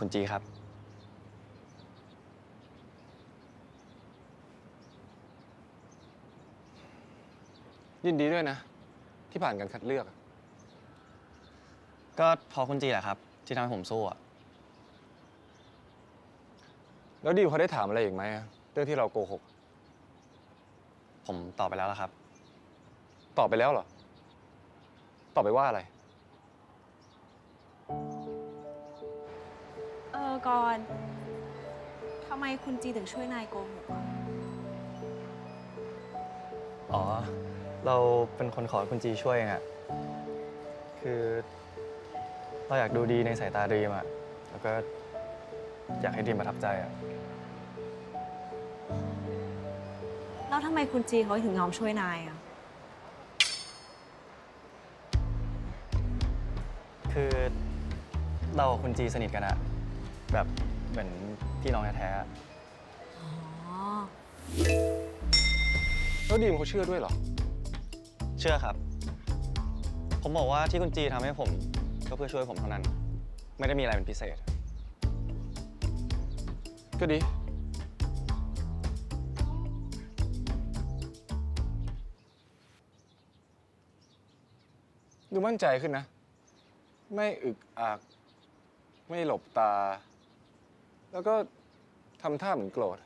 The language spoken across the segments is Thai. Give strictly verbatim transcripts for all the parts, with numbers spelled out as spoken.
คุณจีครับยินดีด้วยนะที่ผ่านการคัดเลือกก็พอคุณจีแหละครับที่ทำให้ผมสู้อะแล้วดิวเขาได้ถามอะไรอีกไหมเรื่องที่เราโกหกผมตอบไปแล้วละครับตอบไปแล้วเหรอตอบไปว่าอะไรเออก่อนทำไมคุณจีถึงช่วยนายโกหกอ่ะอ๋อเราเป็นคนขอคุณจีช่วยเองอะคือเราอยากดูดีในสายตาดีมอะแล้วก็อยากให้ดีมประทับใจอะแล้วทำไมคุณจีเขาถึงยอมช่วยนายอ่ะคือเรากับคุณจีสนิทกันอะแบบเหมือนพี่น้องแท้ๆอะอ๋อแล้วดีมเขาเชื่อด้วยเหรอเชื่อครับผมบอกว่าที่คุณจีทำให้ผมก็เพื่อช่วยผมเท่านั้นไม่ได้มีอะไรเป็นพิเศษก็ดีดูมั่นใจขึ้นนะไม่อึกอักไม่หลบตาแล้วก็ทำท่าเหมือนโกรธ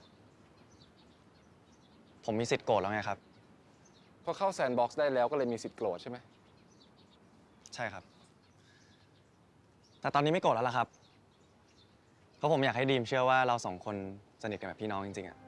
ผมมีสิทธิ์โกรธแล้วไงครับพอเข้าแซนด์บ็อกซ์ได้แล้วก็เลยมีสิทธิ์โกรธใช่ไหมใช่ครับแต่ตอนนี้ไม่โกรธแล้วล่ะครับเพราะผมอยากให้ดีมเชื่อว่าเราสองคนสนิทกันแบบพี่น้องจริงๆอะ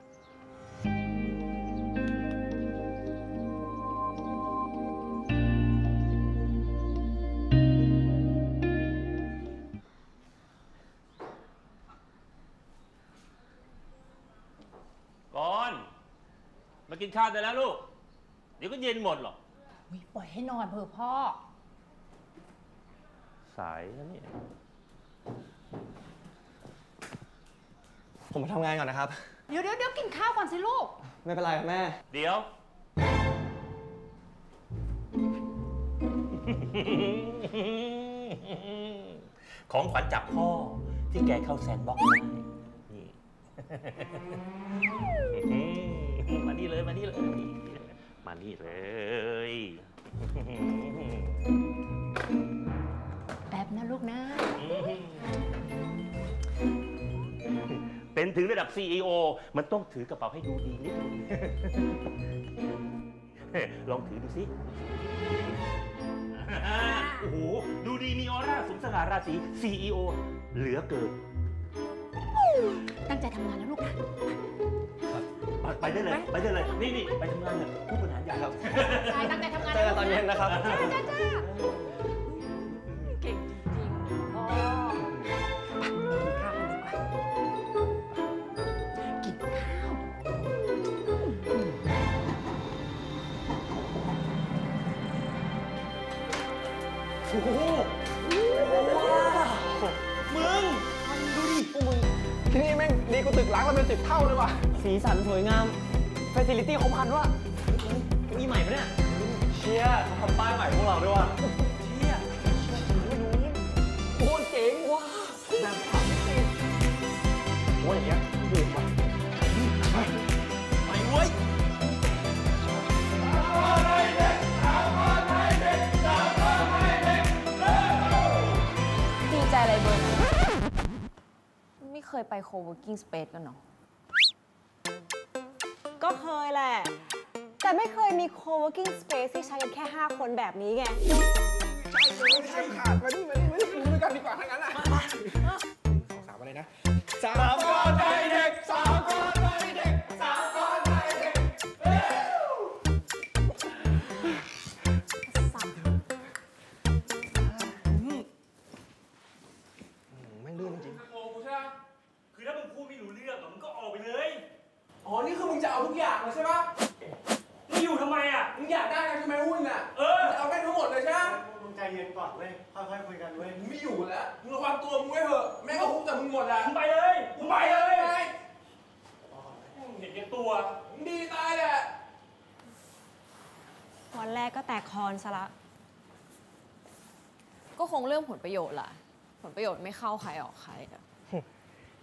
ก่อนมากินข้าวได้แล้วลูกเดี๋ยวก็เย็นหมดหรอกปล่อยให้นอนเถอะพ่อสายแล้วนี่ผมไปทำงานก่อนนะครับเดี๋ยวเดี๋ยวเดี๋ยวกินข้าวก่อนสิลูกไม่เป็นไรครับแม่เดี๋ยว ของขวัญจากพ่อที่แกเข้าแซนด์บ็อกซ์ได้นี่มานี่เลยมานี่เลยมานี่เลยแป๊บนะลูกนะเป็นถึงระดับ ซี อี โอ มันต้องถือกระเป๋าให้ดูดีนิดนึงลองถือดูสิโอ้โหดูดีมีออร่าสมสง่าราศี ซี อี โอ เหลือเกินตั้งใจทำงานแล้วลูกนะไปได้เลยไปได้เลยนี่นี่ไปทำงานเลยผู้บริหารใหญ่ครับใช่ตั้งใจทำงานเจอกันตอนเย็นนะครับจ้าจ้าจ้าเก่งจริงๆพ่อกินข้าวกันดีกว่ากินข้าวโอ้โหว้าวมึงดูดิพวกมึงที่นี่แม่งดีกว่าตึกล้างมาเป็นสิบเท่าเลยว่ะสีสันสวยงามเฟสิลิตี้ครบครันว่ะมีใหม่ปะเนี่ยเชียร์เขาทำป้ายใหม่พวกเราด้วยว่ะเชียร์ไม่รู้โคตรเจ๋งว้าวแบบขับไม่ติดโอ้ยอย่างเงี้ยดูดว่ะไปไปเว้ยดีใจอะไรเบอร์ไม่เคยไป co-working space กันเนาะก็เคยแหละแต่ไม่เคยมี co-working space ที่ใช้กันแค่ห้าคนแบบนี้ไงใช่ขาดมาดิมาดิมาดิดูด้วยกันดีกว่าทั้งนั้นอ่ะสามอะไรนะสามก้อนใจเด็กสามก้อนใจเด็กสามก้อนใจเด็กไม่ลื่นจริงโอ้กูใช่ไหมคือถ้ามึงพูดไม่รู้เรื่องมึงก็ออกไปเลยอ๋อนี่คือมึงจะเอาทุกอย่างเลยใช่ปะมึงอยู่ทำไมอ่ะมึงอยากได้กันใช่ไหมหุ้นอ่ะเออจะเอาได้ทั้งหมดเลยใช่ไหมมึงใจเย็นก่อนเว้ยค่อยๆคุยกันเว้ยมึงไม่อยู่แล้วมึงระวังตัวมึงไว้เถอะแม่ก็คุ้มแต่มึงหมดอ่ะมึงไปเลยมึงไปเลยมึงเห็นแก่ตัวมึงดีตายแหละวันแรกก็แตกคอนซะละก็คงเรื่องผลประโยชน์ล่ะผลประโยชน์ไม่เข้าใครออกใครอะ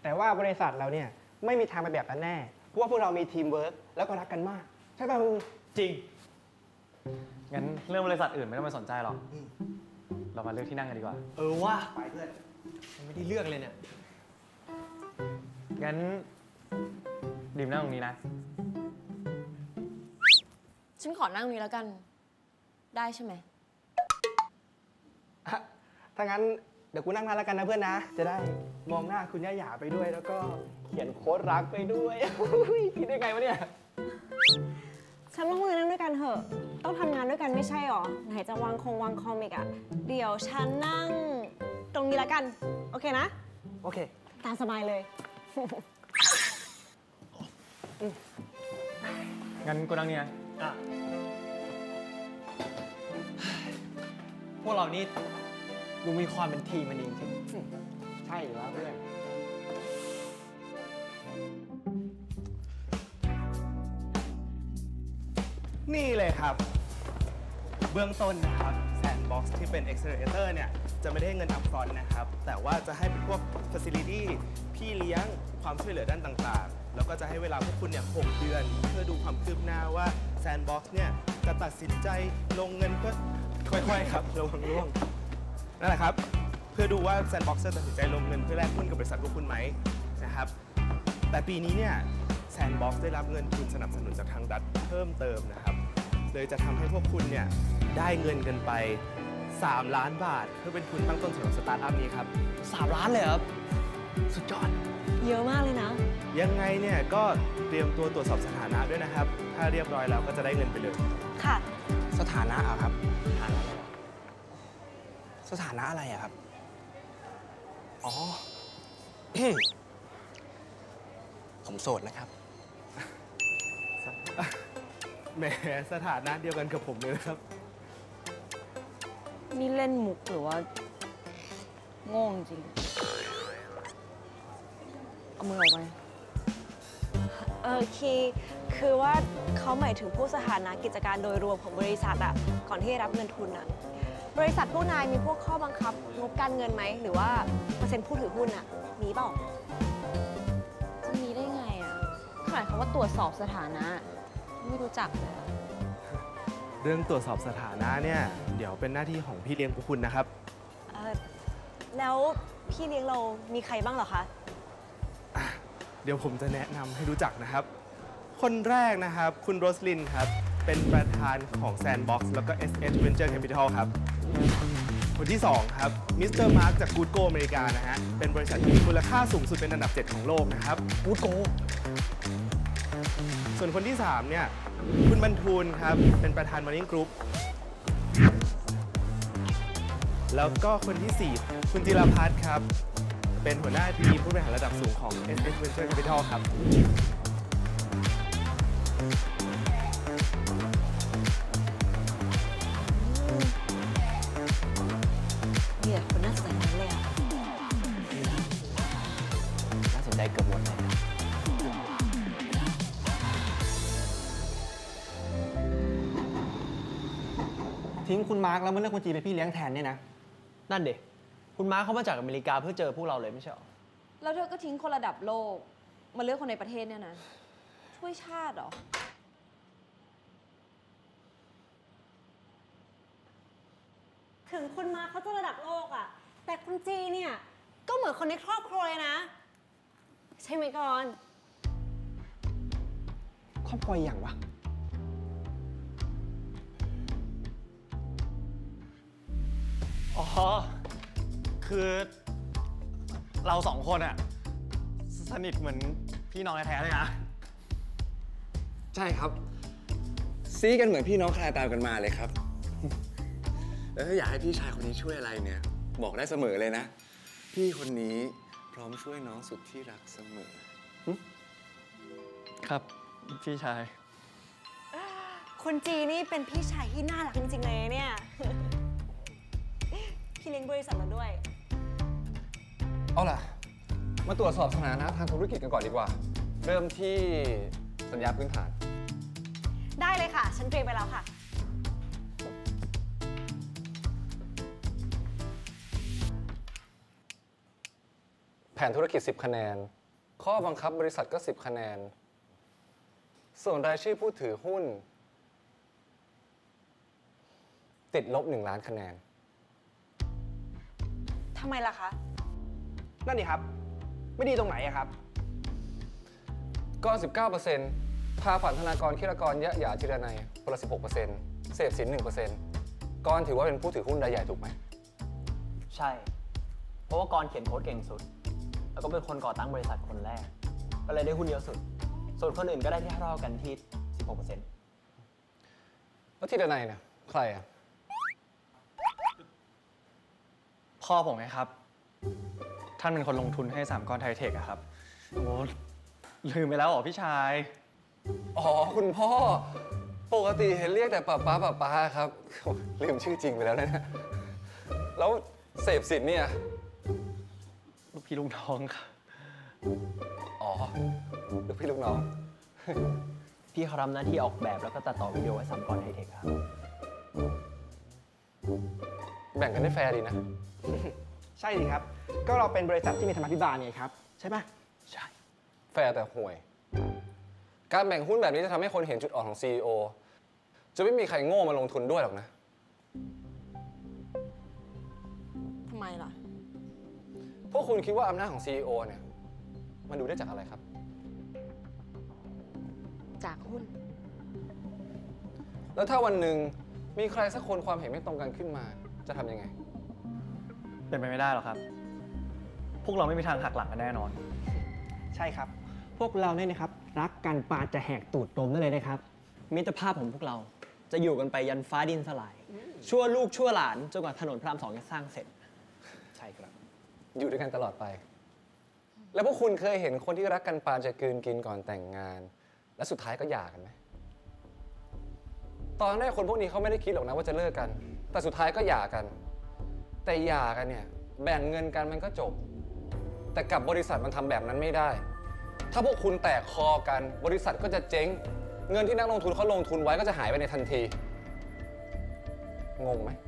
แต่ว่าบริษัทเราเนี่ยไม่มีทางไปแบบนั้นแน่ เพราะว่าพวกเรามีทีมเวิร์กแล้วก็รักกันมาก ใช่ป่ะมึงจริง งั้นเรื่องบริษัทอื่นไม่ต้องไปสนใจหรอก เรามาเลือกที่นั่งกันดีกว่าเออว่าไปเพื่อนยังไม่ได้เลือกเลยเนี่ยงั้นดิมนั่งตรงนี้นะฉันขอนั่งนี้แล้วกัน ได้ใช่ไหมถ้างั้นเดี๋ยวกูนั่งนั่นแล้วกันนะเพื่อนนะ จะได้มองหน้าคุณย่าหยาไปด้วย แล้วก็เขียนโค้ดรักไปด้วย คิดได้ไงวะเนี่ยฉันลงมือนั่งด้วยกันเถอะ ต้องทำงานด้วยกันไม่ใช่หรอ ไหนจะวางคงวางคอมอีกอะเดี๋ยวฉันนั่งตรงนี้แล้วกัน โอเคนะโอเคตามสบายเลยงั้นกูนั่งนี่นะพวกเรานี่ดูมีความเป็นทีมมันจริงๆใช่อยู่แล้วเพื่อนนี่เลยครับ เบื้องต้นนะครับแซนด์บ็อกซ์ที่เป็น Accelerator เนี่ย จะไม่ได้ให้เงินอัพฟรอนต์นะครับ แต่ว่าจะให้เป็นพวก Facility พี่เลี้ยงความช่วยเหลือด้านต่างๆ แล้วก็จะให้เวลาพวกคุณเนี่ยหกเดือน เพื่อดูความคืบหน้าว่าแซนด์บ็อกซ์เนี่ย จะตัดสินใจลงเงินเพื่อค่อยๆครับระวังร่วงนั่นแหละครับ เพื่อดูว่าแซนด์บ็อกซ์จะตัดสินใจลงเงินเพื่อแลกหุ้นกับบริษัทพวกคุณไหมนะครับ แต่ปีนี้เนี่ยแซนด์บ็อกซ์ได้รับเงินทุนสนับสนุนจากทางรัฐเพิ่มเติมนะครับ เลยจะทำให้พวกคุณเนี่ยได้เงินกันไปสามล้านบาท เพื่อเป็นทุนตั้งต้นสำหรับสตาร์ทอัพนี้ครับสามล้านเลยครับ สุดยอดเยอะมากเลยนะยังไงเนี่ยก็เตรียมตัวตรวจสอบสถานะด้วยนะครับ ถ้าเรียบร้อยแล้วก็จะได้เงินไปเลยค่ะสถานะอะครับ สถานะอะไรอะครับ อ๋อ ผมโสดนะครับแหมสถานะเดียวกันกับผมเลยนะครับนี่เล่นมุกหรือว่าโง่จริง เอามือออกไปเออคีคือว่าเขาหมายถึงผู้สถานะกิจการโดยรวมของบริษัทอะก่อนที่จะรับเงินทุนอะบริษัทพวกนายมีพวกข้อบังคับงบการเงินไหม หรือว่าเปอร์เซ็นต์ผู้ถือหุ้นอะมีเปล่าจะมีได้ไงอ่ะขนาดคำว่าตรวจสอบสถานะ ไม่รู้จักเลยอะเรื่องตรวจสอบสถานะเนี่ยเดี๋ยวเป็นหน้าที่ของพี่เลี้ยงพวกคุณนะครับเออแล้วพี่เลี้ยงเรามีใครบ้างเหรอคะเดี๋ยวผมจะแนะนำให้รู้จักนะครับ คนแรกนะครับ คุณโรสลินครับ เป็นประธานของ Sandbox แล้วก็ เอส เอช Venture Capital ครับ คนที่สองครับมิสเตอร์มาร์คจาก Good Go อเมริกานะฮะ เป็นบริษัทที่มีมูลค่าสูงสุดเป็นอันดับเจ็ดของโลกนะครับ Good Go ส่วนคนที่สามเนี่ย คุณบรรทูลครับ เป็นประธาน Morning Group แล้วก็คนที่สี่คุณจิรพัฒน์ครับ เป็นหัวหน้าทีมผู้บริหารระดับสูงของ เอส เอช Venture Capital ครับมีแต่คนน่าสนใจทั้งนั้นเลยอะน่าสนใจเกือบหมดเลยทิ้งคุณมาร์คแล้วมาเลือกคุณจีเป็นพี่เลี้ยงแทนเนี่ยนะ นั่นเด็กคุณมาร์คเขามาจากอเมริกาเพื่อเจอพวกเราเลยไม่ใช่หรอแล้วเธอก็ทิ้งคนระดับโลก มาเลือกคนในประเทศเนี่ยนะ ช่วยชาติเหรอถึงคุณมาเขาจะระดับโลกอะแต่คุณจีเนี่ย ก็เหมือนคนในครอบครัวเลยนะ ใช่ไหมก่อนครอบครัวอย่างวะอ๋อ คือเราสองคนอะสนิทเหมือนพี่น้องแท้ๆเลยนะใช่ครับ ซีกันเหมือนพี่น้องคลายตามกันมาเลยครับ แล้วถ้าอยากให้พี่ชายคนนี้ช่วยอะไรเนี่ย บอกได้เสมอเลยนะ พี่คนนี้พร้อมช่วยน้องสุดที่รักเสมอครับ พี่ชายคุณจีนี่เป็นพี่ชายที่น่ารักจริงๆเลยเนี่ย พี่เลี้ยงบริษัทเราด้วยเอาล่ะ มาตรวจสอบสถานะทางธุรกิจกันก่อนดีกว่า เริ่มที่สัญญาพื้นฐานได้เลยค่ะ ฉันเตรียมไปแล้วค่ะแผนธุรกิจสิบคะแนนข้อบังคับบริษัทก็สิบคะแนนส่วนรายชื่อผู้ถือหุ้นติดลบหนึ่งล้านคะแนนทำไมล่ะคะนั่นนี่ครับ ไม่ดีตรงไหนอะครับกร สิบเก้าเปอร์เซ็นต์ พาผันธนากรคิรกรยะหยาจิรนัยคนละ สิบหกเปอร์เซ็นต์ เสพสิน หนึ่งเปอร์เซ็นต์ กรถือว่าเป็นผู้ถือหุ้นรายใหญ่ถูกไหมใช่ เพราะว่ากรเขียนโค้ดเก่งสุด แล้วก็เป็นคนก่อตั้งบริษัทคนแรก ก็เลยได้หุ้นเยอะสุด ส่วนคนอื่นก็ได้ที่เท่ากันที่ สิบหกเปอร์เซ็นต์แล้วจิรนัยเนี่ยใครอ่ะพ่อผมไงครับ ท่านเป็นคนลงทุนให้สามกรไทยเทคอะครับ โอ้ลืมไปแล้วเหรอพี่ชายอ๋อ คุณพ่อ ปกติเห็นเรียกแต่ป้าป้าป้าป้าครับ ลืมชื่อจริงไปแล้วนะเนี่ยแล้วเสพสินเนี่ยลูกพี่ลูกน้องครับอ๋อ ลูกพี่ลูกน้องพี่เขาทำหน้าที่ออกแบบแล้วก็ตัดต่อวิดีโอให้สามกรไทยเทคครับแบ่งกันได้แฟร์ดีนะใช่สิครับ ก็เราเป็นบริษัทที่มีธรรมาภิบาลไงครับ ใช่ปะใช่แฟร์แต่ห่วย การแบ่งหุ้นแบบนี้จะทำให้คนเห็นจุดอ่อนของ ซี อี โอ จะไม่มีใครโง่มาลงทุนด้วยหรอกนะทำไมล่ะพวกคุณคิดว่าอำนาจของ ซี อี โอ เนี่ย มันดูได้จากอะไรครับจากหุ้นแล้วถ้าวันหนึ่งมีใครสักคนความเห็นไม่ตรงกันขึ้นมา จะทำยังไงเป็นไปไม่ได้หรอกครับ พวกเราไม่มีทางหักหลังกันแน่นอนใช่ครับ พวกเราเนี่ยนะครับ รักกันปานจะแหกตูดนมได้เลยนะครับมิตรภาพของพวกเราจะอยู่กันไปยันฟ้าดินสลาย ชั่วลูกชั่วหลานจนกว่าถนนพระรามสองจะสร้างเสร็จใช่ครับอยู่ด้วยกันตลอดไป แล้วพวกคุณเคยเห็นคนที่รักกันปานจะกลืนกินก่อนแต่งงาน และสุดท้ายก็หย่ากันไหม ตอนแรกคนพวกนี้เขาไม่ได้คิดหรอกนะว่าจะเลิกกัน แต่สุดท้ายก็หย่ากัน แต่หย่ากันเนี่ยแบ่งเงินกันมันก็จบ แต่กับบริษัทมันทำแบบนั้นไม่ได้ ถ้าพวกคุณแตกคอกันบริษัทก็จะเจ๊ง เงินที่นักลงทุนเขาลงทุนไว้ก็จะหายไปในทันที งงไหม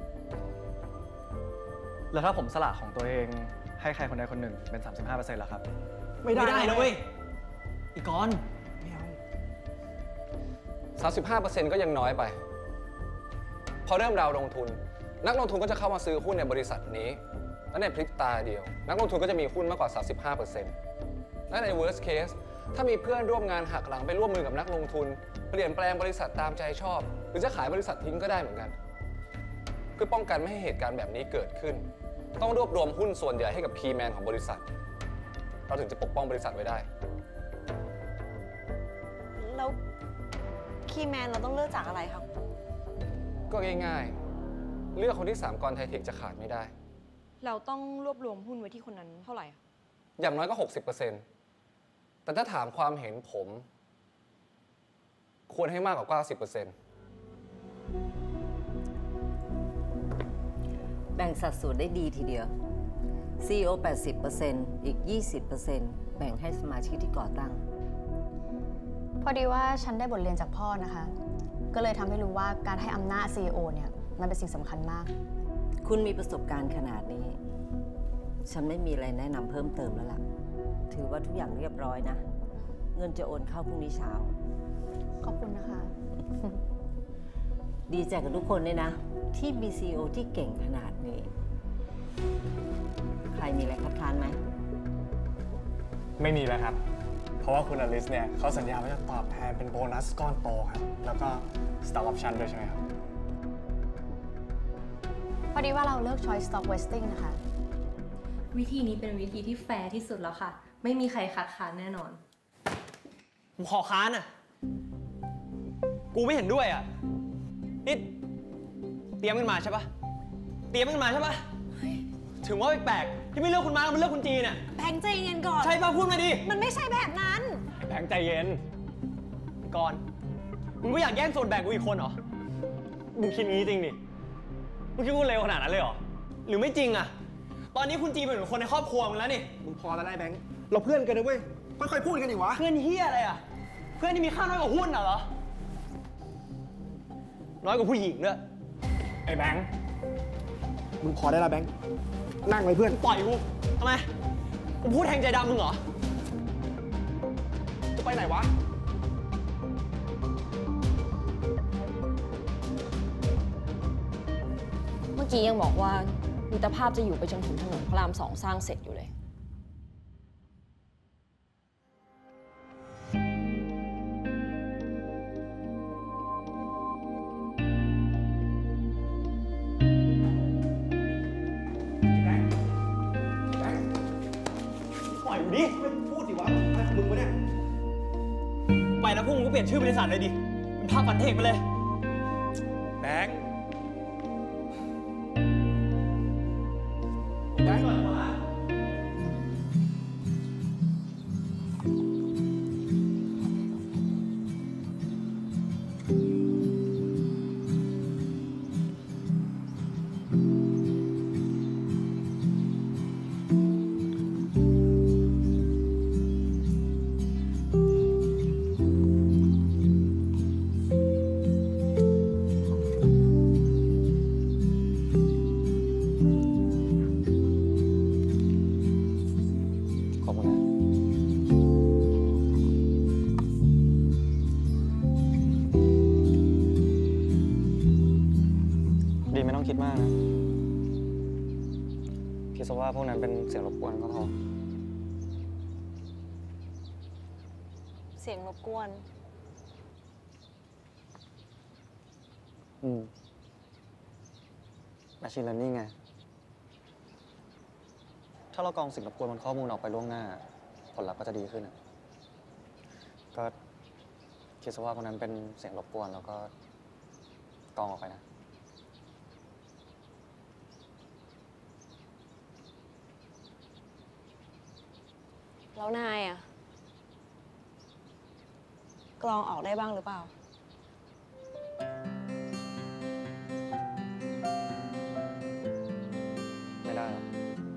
แล้วถ้าผมสละของตัวเองให้ใครคนใดคนหนึ่งเป็น สามสิบห้าเปอร์เซ็นต์ แล้วครับไม่ได้ไม่ได้นะเว้ย อีกรไม่เอาสามสิบห้าเปอร์เซ็นต์ ก็ยังน้อยไป พอเริ่มเราลงทุน นักลงทุนก็จะเข้ามาซื้อหุ้นในบริษัทนี้ และในพริบตาเดียว นักลงทุนก็จะมีหุ้นมากกว่า สามสิบห้าเปอร์เซ็นต์ และใน worst case ถ้ามีเพื่อนร่วมงานหักหลังไปร่วมมือกับนักลงทุน เปลี่ยนแปลงบริษัทตามใจชอบ หรือจะขายบริษัททิ้งก็ได้เหมือนกัน เพื่อป้องกันไม่ให้เหตุการณ์แบบนี้เกิดขึ้น ต้องรวบรวมหุ้นส่วนใหญ่ให้กับคีย์แมนของบริษัท เราถึงจะปกป้องบริษัทไว้ได้แล้วคีย์แมนเราต้องเลือกจากอะไรครับก็ง่ายๆ เลือกคนที่สามกรไทยเทคจะขาดไม่ได้เราต้องรวบรวมหุ้นไว้ที่คนนั้นเท่าไหร่อะอย่างน้อยก็ หกสิบเปอร์เซ็นต์ แต่ถ้าถามความเห็นผม ควรให้มากกว่า เก้าสิบเปอร์เซ็นต์แบ่งสัดส่วนได้ดีทีเดียว ซี อี โอ แปดสิบเปอร์เซ็นต์ อีก ยี่สิบเปอร์เซ็นต์ แบ่งให้สมาชิกที่ก่อตั้งพอดีว่าฉันได้บทเรียนจากพ่อนะคะ ก็เลยทำให้รู้ว่าการให้อำนาจ ซี อี โอ เนี่ยมันเป็นสิ่งสำคัญมากคุณมีประสบการณ์ขนาดนี้ ฉันไม่มีอะไรแนะนำเพิ่มเติมแล้วล่ะ ถือว่าทุกอย่างเรียบร้อยนะ เงินจะโอนเข้าพรุ่งนี้เช้าขอบคุณนะคะดีใจกับทุกคนเลยนะ ที่มี ซี อี โอ ที่เก่งขนาดนี้ ใครมีอะไรคัดค้านไหมไม่มีแล้วครับ เพราะว่าคุณอลิสเนี่ยเขาสัญญาว่าจะตอบแทนเป็นโบนัสก้อนโตครับ แล้วก็ Stock Option ด้วยใช่ไหมครับพอดีว่าเราเลิก Choice Stock Vesting นะคะวิธีนี้เป็นวิธีที่แฟร์ที่สุดแล้วค่ะ ไม่มีใครคัดค้านแน่นอนผมขอค้านอ่ะ กูไม่เห็นด้วยอ่ะ นี่เตรียมกันมาใช่ปะเตรียมกันมาใช่ปะถึงว่าแปลกๆที่ไม่เลือกคุณมาร์คมันเลือกคุณจีน่ะแบงค์ใจเย็นก่อนใช่ปะพูดมาดิมันไม่ใช่แบบนั้นแบงค์ใจเย็น ก่อน มึงไม่อยากแย่งส่วนแบ่งกูอีกคนเหรอ มึงคิดงี้จริงดิ มึงคิดกูเลวขนาดนั้นเลยเหรอ หรือไม่จริงอ่ะ ตอนนี้คุณจีเป็นเหมือนคนในครอบครัวมึงแล้วนี่มึงพอแล้วได้แบงค์ เราเพื่อนกันนะเว้ย ค่อยๆพูดกันดิวะเพื่อนเฮียอะไรอ่ะ เพื่อนที่มีค่าน้อยกว่าหุ้นเหรอ น้อยกว่าผู้หญิงด้วยไอ้แบงค์มึงพอได้แล้วแบงค์ นั่งไว้เพื่อนปล่อยกูทำไมกกูพูดแทงใจดำมึงเหรอจะไปไหนวะเมื่อกี้ยังบอกว่ามิตรภาพจะอยู่ไปจนถึงถนนพระรามสองสร้างเสร็จอยู่เลยปล่อยกูดิไม่พูดดิวะอะไรของมึงวะเนี่ยไปแล้วพวกมึงก็เปลี่ยนชื่อบริษัทเลยดิ เป็นภาพฝันเทกไปเลยแบงค์แบงค์ขอบคุณนะ ดีไม่ต้องคิดมากนะ คิดซะว่าพวกนั้นเป็นเสียงรบกวนก็พอเสียงรบกวนอืม Machine Learning ไง ถ้าเรากรองสิ่งรบกวนบนข้อมูลออกไปล่วงหน้า ผลลัพธ์ก็จะดีขึ้นอะก็คิดซะว่าพวกนั้นเป็นเสียงรบกวนแล้วก็กรองออกไปนะแล้วนายอะกรองออกได้บ้างหรือเปล่าไม่ได้หรอก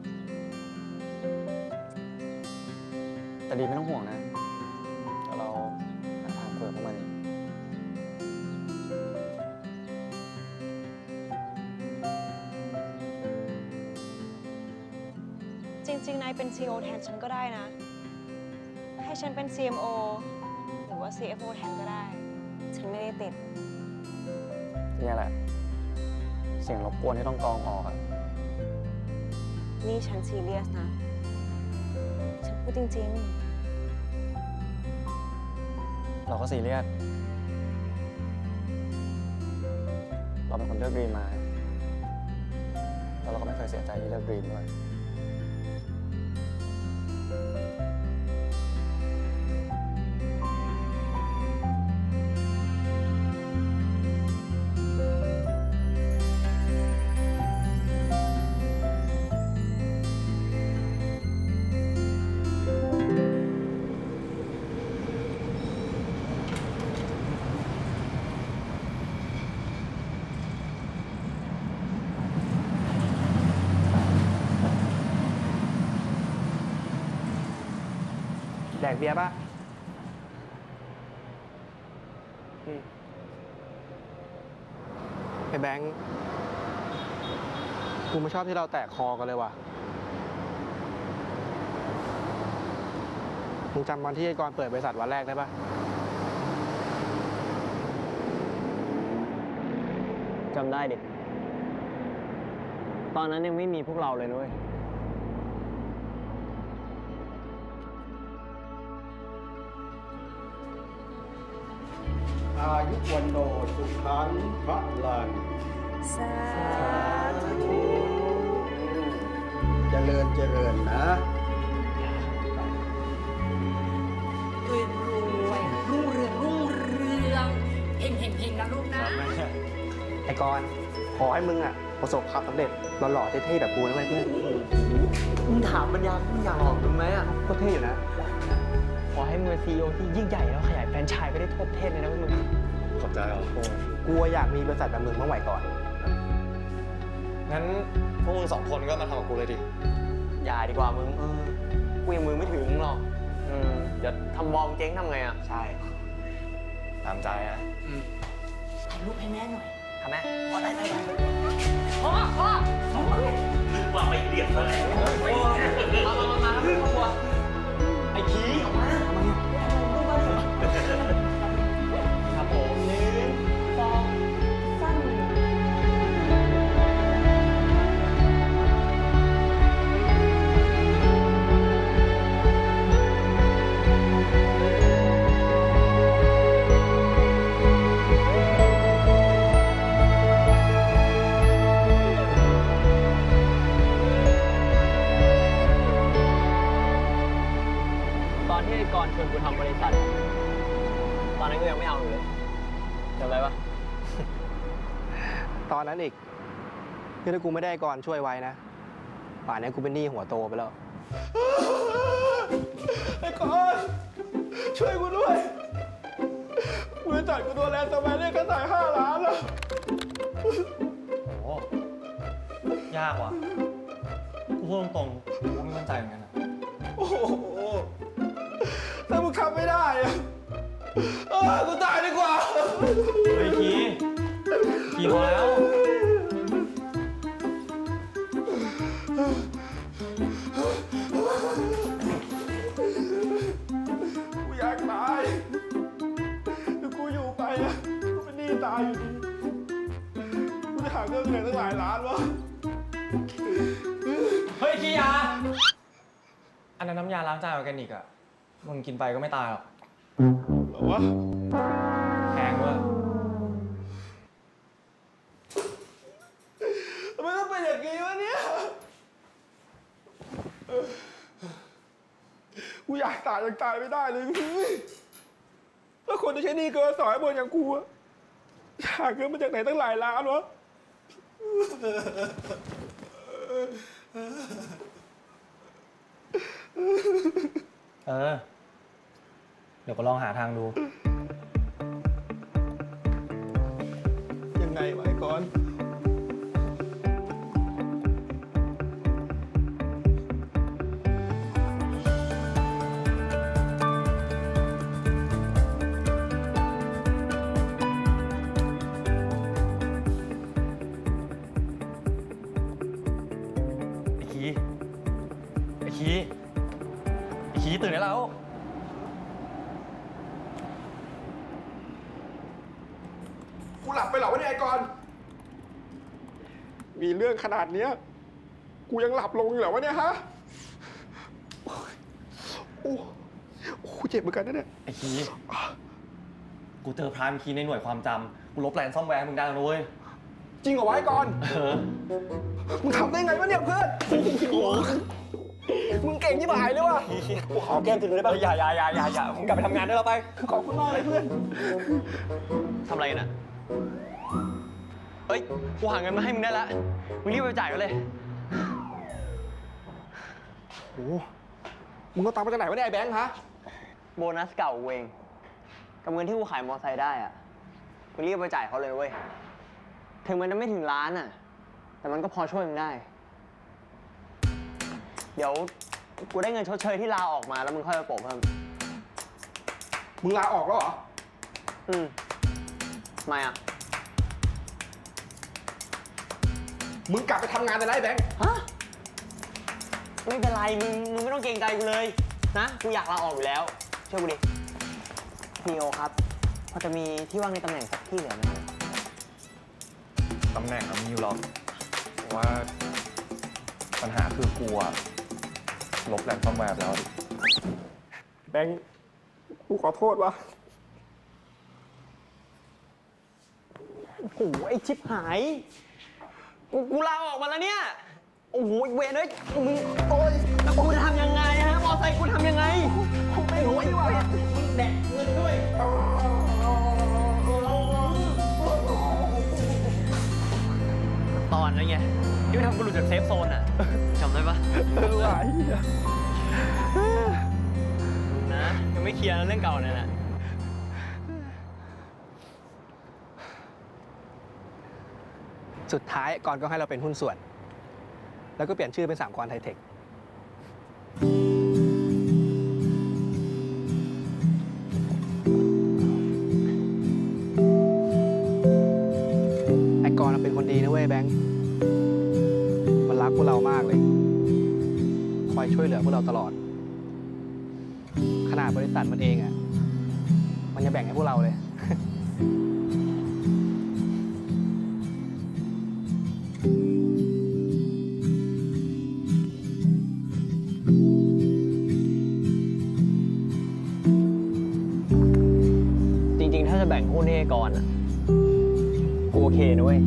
แต่ดีไม่ต้องห่วงนะเดี๋ยวเราหาทางคุยกับพวกมันเองจริงๆ นายเป็น ซี อี โอ แทนฉันก็ได้นะ ให้ฉันเป็น ซี เอ็ม โอ หรือว่า ซี เอฟ โอ แทนก็ได้ ฉันไม่ได้ติดเนี่ยแหละ เสียงรบกวนที่ต้องกรองออกอะนี่ฉันซีเรียสนะ ฉันพูดจริงเราก็ซีเรียส เราเป็นคนเลือกกรีนมา แล้วเราก็ไม่เคยเสียใจที่เลือกกรีนด้วยแดกเบียร์ป่ะอืมไอ้แบงค์ กูไม่ชอบที่เราแตกคอกันเลยว่ะ มึงจำวันที่ไอ้กรณ์เปิดบริษัทวันแรกได้ป่ะจำได้ดิ ตอนนั้นยังไม่มีพวกเราเลยนุ้ยอายุวันโนสุขังพระลังๆ สาธุเจริญเจริญนะรวยรวยรุ่งเรืองรุ่งเรืองเฮงเฮงเฮงนะลูกนะไอ้กรณ์ขอให้มึงอ่ะ ประสบความสำเร็จหล่อๆเท่ๆแบบกูนะเว้ยเพื่อนมึงถามปัญญามึงอยากหลอกมึงไหมอ่ะก็เท่อยู่นะขอให้มึงเป็น ซี อี โอ ที่ยิ่งใหญ่แล้วขยายแฟรนไชส์ไปได้ทั่วประเทศเลยนะพวกมึงขอบใจเหรอกูอยากมีบริษัทแบบมึงเมื่อไหร่ก่อนงั้นพวกมึงสองคนก็มาทำกับกูเลยดิอย่าดีกว่ามึงกูยังมือไม่ถึงหรอกอืมเดี๋ยวทำบอมเจ๊งทำไงอ่ะใช่ตามใจอะถ่ายรูปให้แม่หน่อยทำไหมพอได้ได้พ่อพ่อนึกว่าไม่เรียกเลยมามามามาครอบครัวกรชวนกูทำบริษัท ตอนนั้นก็ยังไม่เอาเลยจำได้ปะตอนนั้นอีกคือถ้ากูไม่ได้ก่อนช่วยไว้นะ ป่านนี้กูเป็นหนี้หัวโตไปแล้ว ไอ้ก่อนช่วยกูด้วยบริษัทกูโดนแลนด์สมัยเรียกค่าจ่ายห้าล้านแล้วโอ้ยากว่ะ กูพูดตรงๆกูไม่มั่นใจเหมือนกันนะโอ้โหถ้ามึงทำไม่ได้อะเออกูตายดีกว่าเฮ้ยคีคีพอแล้วกูอยากตายถ้ากูอยู่ไปอะกูเป็นหนี้ตายอยู่ดีกูจะหาเงินที่ไหนตั้งหลายล้านวะเฮ้ยคียา อันนั้นน้ำยาล้างจานออร์แกนิกอะมึงกินไปก็ไม่ตายหรอกหรอวะแพงด้วยทำไมต้องเป็นอย่างนี้วะเนี่ยกูอยากตายยังตายไม่ได้เลยถ้าคนที่ใช้หนี้เกินสอยบนอย่างกูอะอยากเงินมาจากไหนตั้งหลายล้านวะเออ เดี๋ยวก็ลองหาทางดูยังไงวะไอ้ก่อนไอ้คีไอ้คีไอ้คีตื่นได้แล้วกูหลับไปเหรอวะเนี่ยไอ้ก่อน มีเรื่องขนาดเนี้ยกูยังหลับลงอยู่เหรอวะเนี่ยฮะ โอ้โหเจ็บเหมือนกันนะเนี่ยไอ้คี กูเจอพรามคีในหน่วยความจำ กูลบแลนซ่อมแวร์ให้มึงได้แล้วนะเว้ยจริงเหรอวะไอ้ก่อนเออมึงทำได้ไงวะเนี่ยเพื่อน มึงเก่งที่หายเลยว่ะกูขอแก้มถึงเลยป่ะอย่าอย่าอย่าอย่าอย่ามึงกลับไปทำงานได้แล้วไปขอบคุณมากเลยเพื่อนทำอะไรกันอ่ะ เฮ้ย กูหาเงินมาให้มึงได้ละมึงรีบไปจ่ายกันเลยโอ้มึงเอาตังค์มาจากไหนวะเนี่ยไอ้แบงค์ฮะโบนัสเก่าเวงกับเงินที่กูขายมอเตอร์ไซค์ได้อ่ะมึงรีบไปจ่ายเขาเลยเว้ย ถึงมันจะไม่ถึงล้านอ่ะ แต่มันก็พอช่วยมึงได้ เดี๋ยวกูได้เงินชดเชยที่ลาออกมาแล้วมึงค่อยไปโปะเพิ่มมึงลาออกแล้วเหรออืมทำไมอ่ะมึงกลับไปทำงานแต่ไรแบงค์ฮะ ไม่เป็นไร มึง มึงไม่ต้องเกรงใจกูเลย นะ กูอยากลาออกอยู่แล้ว เชื่อกูดินีโอครับ พอจะมีที่ว่างในตำแหน่งสักที่เหลือไหมตำแหน่งมันมีอยู่หรอกแต่ว่าปัญหาคือกูอะลบแลนด์ซอมแวร์แล้วดิแบงค์กูขอโทษวะโอ้โห ไอชิบหาย กู กูลาออกมาแล้วเนี่ย โอ้โหเวรเลยมึง โอ้ยแล้วกูจะทำยังไงฮะ มอไซค์กูทำยังไงกูไม่รู้ไอ้เวรมึงแดกเงินด้วย ตอนนั้นไงที่ไปทำกูหลุดจากเซฟโซนอ่ะ จำได้ปะเออว่ะไอ้เหี้ยนะยังไม่เคลียร์เรื่องเก่าเนี่ยนะสุดท้ายก่อนก็ให้เราเป็นหุ้นส่วน แล้วก็เปลี่ยนชื่อเป็นสามกรไทเทค ไอ้กรมันเป็นคนดีนะเว้ยแบงค์ มันรักพวกเรามากเลย คอยช่วยเหลือพวกเราตลอด ขนาดบริษัทมันเองอ่ะ มันยังแบ่งให้พวกเราเลยจริงๆ ถ้าจะแบ่งหุ้นให้ก่อนอ่ะ กูโอเคนะเว้ย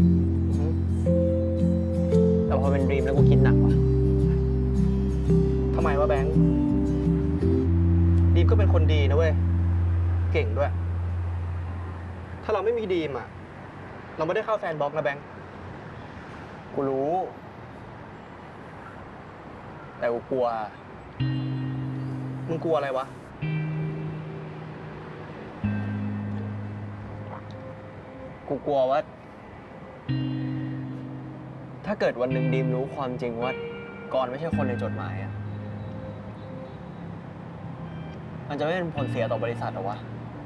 แต่พอเป็นดรีมแล้วกูคิดหนักว่ะทำไมวะแบงค์ ดีมฟก็เป็นคนดีนะเว้ย เก่งด้วย ถ้าเราไม่มีดีมอ่ะ เราไม่ได้เข้าแซนด์บ็อกซ์นะแบงค์กูรู้ แต่กูกลัวมึงกลัวอะไรวะกูกลัวว่า ถ้าเกิดวันหนึ่งดีมรู้ความจริงว่ากรไม่ใช่คนในจดหมายอะมันจะไม่เป็นผลเสียต่อบริษัทหรอวะ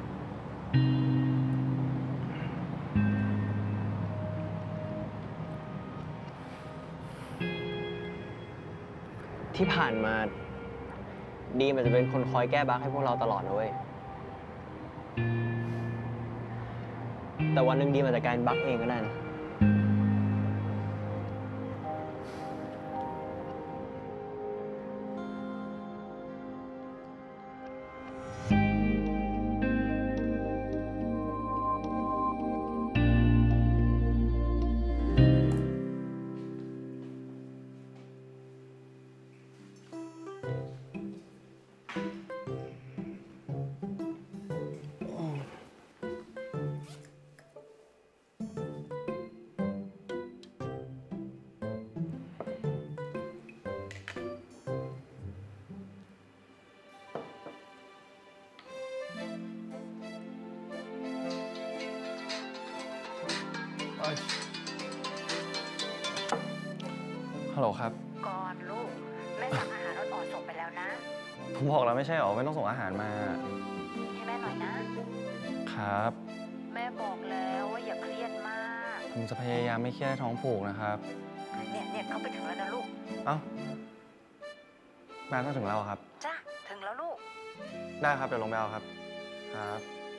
ที่ผ่านมา ดีมอาจจะเป็นคนคอยแก้บั๊กให้พวกเราตลอดนะเว้ย แต่วันหนึ่งดีมอาจจะกลายเป็นบั๊กเองก็ได้นะฮัลโหลครับก่อนลูก แม่สั่งอาหารอ่อนๆส่งไปแล้วนะผมบอกแล้วไม่ใช่หรอไม่ต้องส่งอาหารมาให้แม่หน่อยนะครับแม่บอกแล้วว่าอย่าเครียดมากผมจะพยายามไม่เครียดให้ท้องผูกนะครับเนี่ยเนี่ยเขาไปถึงแล้วนะลูกเอ้าแม่ต้องถึงแล้วเหรอครับจ้ะ ถึงแล้วลูกได้ครับ เดี๋ยวลงไปเอาครับ ครับ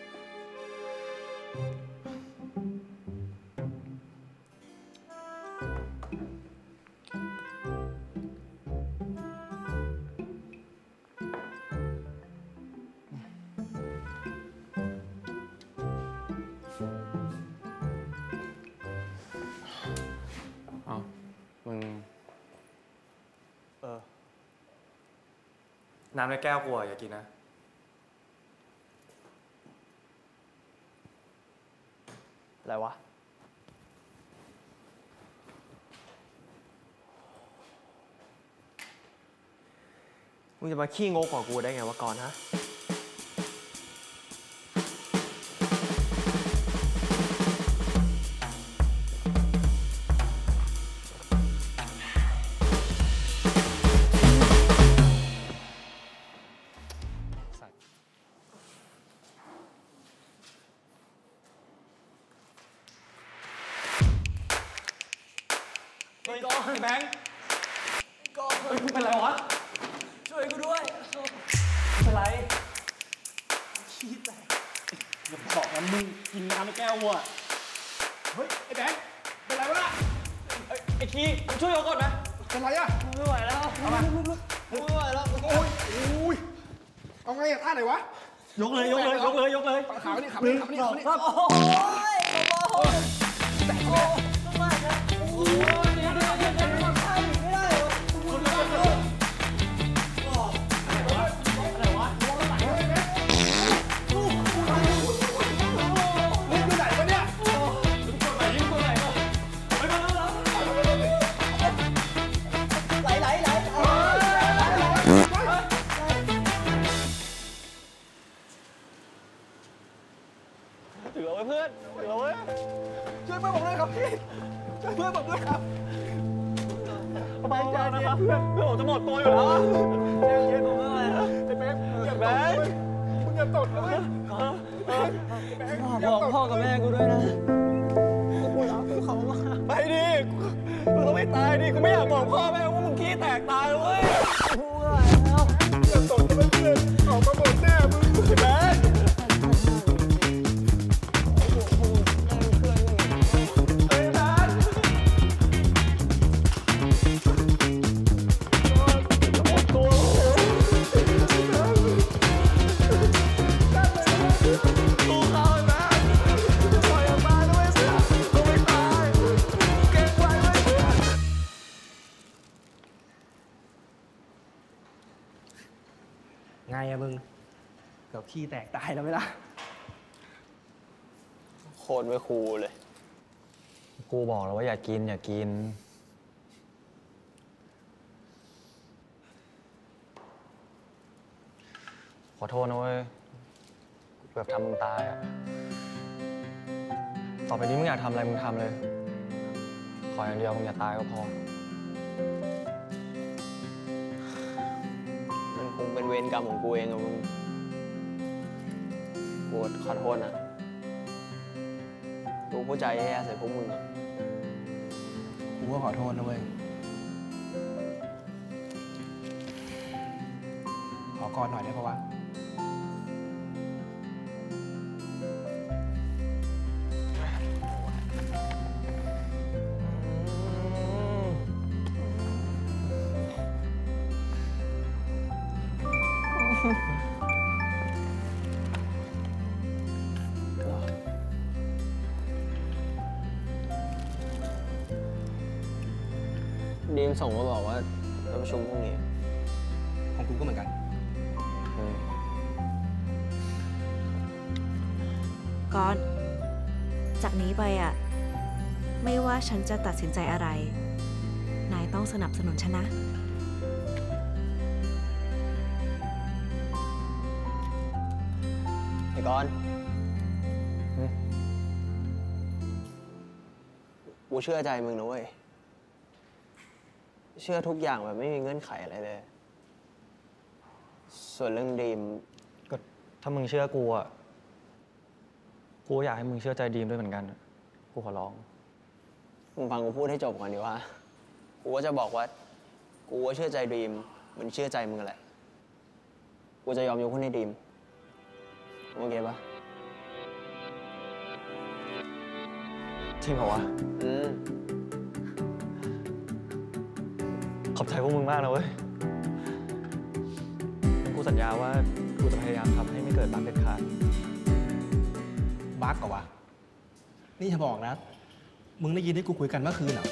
เอามึงเออน้ำในแก้วกูอ่ะอย่ากินนะอะไรวะ มึงจะมาขี้งกกว่ากูได้ไงวะก่อนฮะเฮ้ยก้อนแบงค์ก้อนเฮ้ยมึงเป็นไรวะ ช่วยกูด้วยเป็นไรขี้แตกอย่าบอกนะมึงกินน้ำในแก้ววัวเฮ้ย ไอ้แบงค์เป็นไรวะน่ะไอ้คีมึงช่วยเราก่อนนะเป็นไรอะไม่ไหวแล้วเอามาไม่ไหวแล้วโอ้ยโอ้ยเอาไงอะท่าไหนวะ ยกเลย ยกเลย ยกเลย ยกเลยขาไม่ได้ขาไม่ได้ขาไม่ได้ขาไม่ได้โอ้ยโอ้ยแตกเลยมากนะโอ้ยเดี๋ยวเดี๋ยวเดี๋ยวเดี๋ยวทำท่าอยู่ไม่ได้เหรอคุณไม่ได้เลยอะไรวะอะไรวะลูกลูกอยู่ไหนวะเนี่ยลูกคนไหนลูกคนไหนวะไปมาแล้วไหลไหลไหลถือเอาไว้เพื่อนถือเอาไว้ช่วยเพื่อนผมด้วยครับพี่ช่วยเพื่อนผมด้วยครับเบาๆนะครับเพื่อนเพื่อนผมจะหมดตัวอยู่แล้วเย็นๆผมไม่ไหวแล้วไอ้แบงค์อย่าแบงค์มึงอย่าตดนะเว้ยบอกพ่อกับแม่กูด้วยนะกูรักเขามากไปดิกูต้องไม่ตายดิกูไม่อยากบอกพ่อแม่ว่ามึงขี้แตกตายเว้ยกูไหวแล้วอย่าตดนะเพื่อนออกมาบอกแม่มึงไอ้แบงค์ไงอะมึงเกือบขี้แตกตายแล้วไหมล่ะโคตรไม่คูลเลยกูบอกแล้วว่าอย่ากินอย่ากิน ขอโทษนะเว้ยกูเกือบทำมึงตายอะต่อไปนี้มึงอยากทำอะไรมึงทำเลย ขออย่างเดียวมึงอย่าตายก็พอมันคงเป็นเวรกรรมของกูเองอะมึงกูขอโทษนะกูเข้าใจแย่ใส่พวกมึงอะกูก็ขอโทษนะเว้ย ขอกอดหน่อยได้ปะวะดีมส่งมาบอกว่าจะประชุมพรุ่งนี้ของกูก็เหมือนกันก๊อตจากนี้ไปอ่ะ ไม่ว่าฉันจะตัดสินใจอะไร นายต้องสนับสนุนฉันนะไอ้กอนกูเชื่อใจมึงนะเว้ย เชื่อทุกอย่างแบบไม่มีเงื่อนไขอะไรเลย ส่วนเรื่องดีมก็ถ้ามึงเชื่อกูอะกูอยากให้มึงเชื่อใจดีมด้วยเหมือนกัน กูขอร้องมึงฟังกูพูดให้จบก่อนดีว่า กูก็จะบอกว่า กูก็เชื่อใจดีมเหมือนเชื่อใจมึงแหละ กูจะยอมยกให้ดีมโอเคปะจริงเหรอวะอืมขอบใจพวกมึงมากนะเว้ย กูสัญญาว่ากูจะพยายามทำให้ไม่เกิดบั๊กเด็ดขาดบั๊กเหรอวะ นี่จะบอกนะ มึงได้ยินที่กูคุยกันเมื่อคืนเหรอ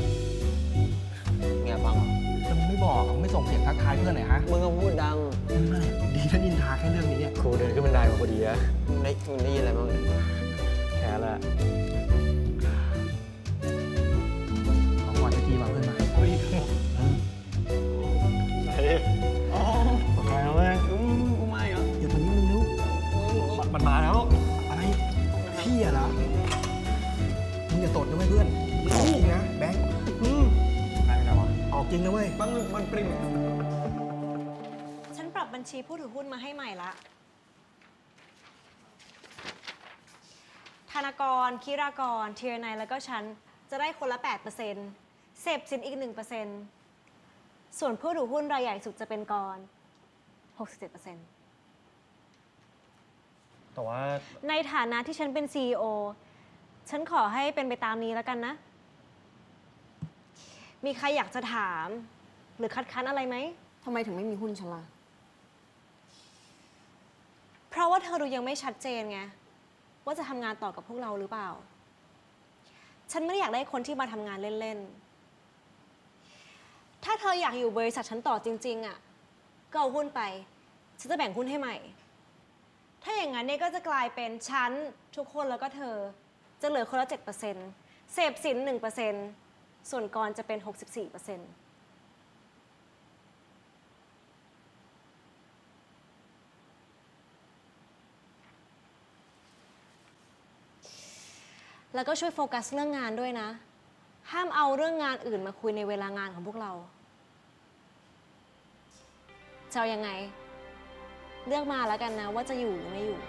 เงียบฟังเหรอแล้วมึงไม่บอกมึงไม่ส่งเสียงทักทายเพื่อนหน่อยฮะมึงก็พูดดังมึงอะไรดีถ้านินทาแค่เรื่องนี้เนี่ยกูเดินขึ้นบันไดมาพอดีอะมึงได้มึงได้ยินอะไรบ้างเนี่ยแค่ละเอาก่อนจะทีมาเพื่อนมาเฮ้ยเฮ้ยอ๋อโอเคแล้วเว้ยอืมกูไม่เหรอเดี๋ยวตอนนี้มึงรู้มันมาแล้วอะไร พี่อะเหรอ มึงอย่าตดนะเว้ยเพื่อนมึงออกจริงนะแบงค์อืมนายไปไหนวะออกจริงนะเว้ยมันมันปริมฉันปรับบัญชีผู้ถือหุ้นมาให้ใหม่ละ ธนากร คิรากร เทียนายแล้วก็ฉัน จะได้คนละ แปดเปอร์เซ็นต์ เสพสินอีก หนึ่งเปอร์เซ็นต์ ส่วนผู้ถือหุ้นรายใหญ่สุดจะเป็นกร หกสิบเจ็ดเปอร์เซ็นต์แต่ว่าในฐานะที่ฉันเป็น ซี อี โอ ฉันขอให้เป็นไปตามนี้แล้วกันนะ มีใครอยากจะถาม หรือคัดค้านอะไรไหมทำไมถึงไม่มีหุ้นฉันล่ะเพราะว่าเธอดูยังไม่ชัดเจนไง ว่าจะทำงานต่อกับพวกเราหรือเปล่า ฉันไม่ได้อยากได้คนที่มาทำงานเล่นๆ ถ้าเธออยากอยู่บริษัทฉันต่อจริงๆอ่ะก็เอาหุ้นไป ฉันจะแบ่งหุ้นให้ใหม่ ถ้าอย่างนั้นเนี่ยก็จะกลายเป็นฉันทุกคนแล้วก็เธอ จะเหลือคนละ เจ็ดเปอร์เซ็นต์ เสพสิน หนึ่งเปอร์เซ็นต์ ส่วนกรจะเป็น หกสิบสี่เปอร์เซ็นต์ แล้วก็ช่วยโฟกัสเรื่องงานด้วยนะ ห้ามเอาเรื่องงานอื่นมาคุยในเวลางานของพวกเรา จะเอายังไง เลือกมาแล้วกันนะว่าจะอยู่หรือไม่อยู่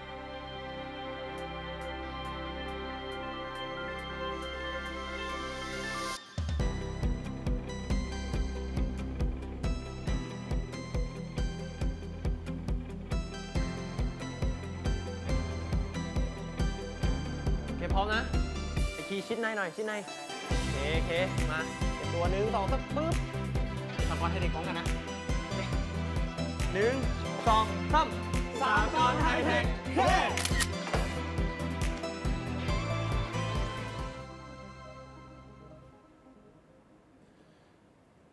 โอเคพร้อมนะ ไอคีชิดในหน่อย ชิดในโอเคโอเค มาเก็บตัวหนึ่งสองสามปึ๊บทำก้อนให้เด็กพร้อมกันนะหนึ่งสองสามสามก้อนไฮเทคเฮ้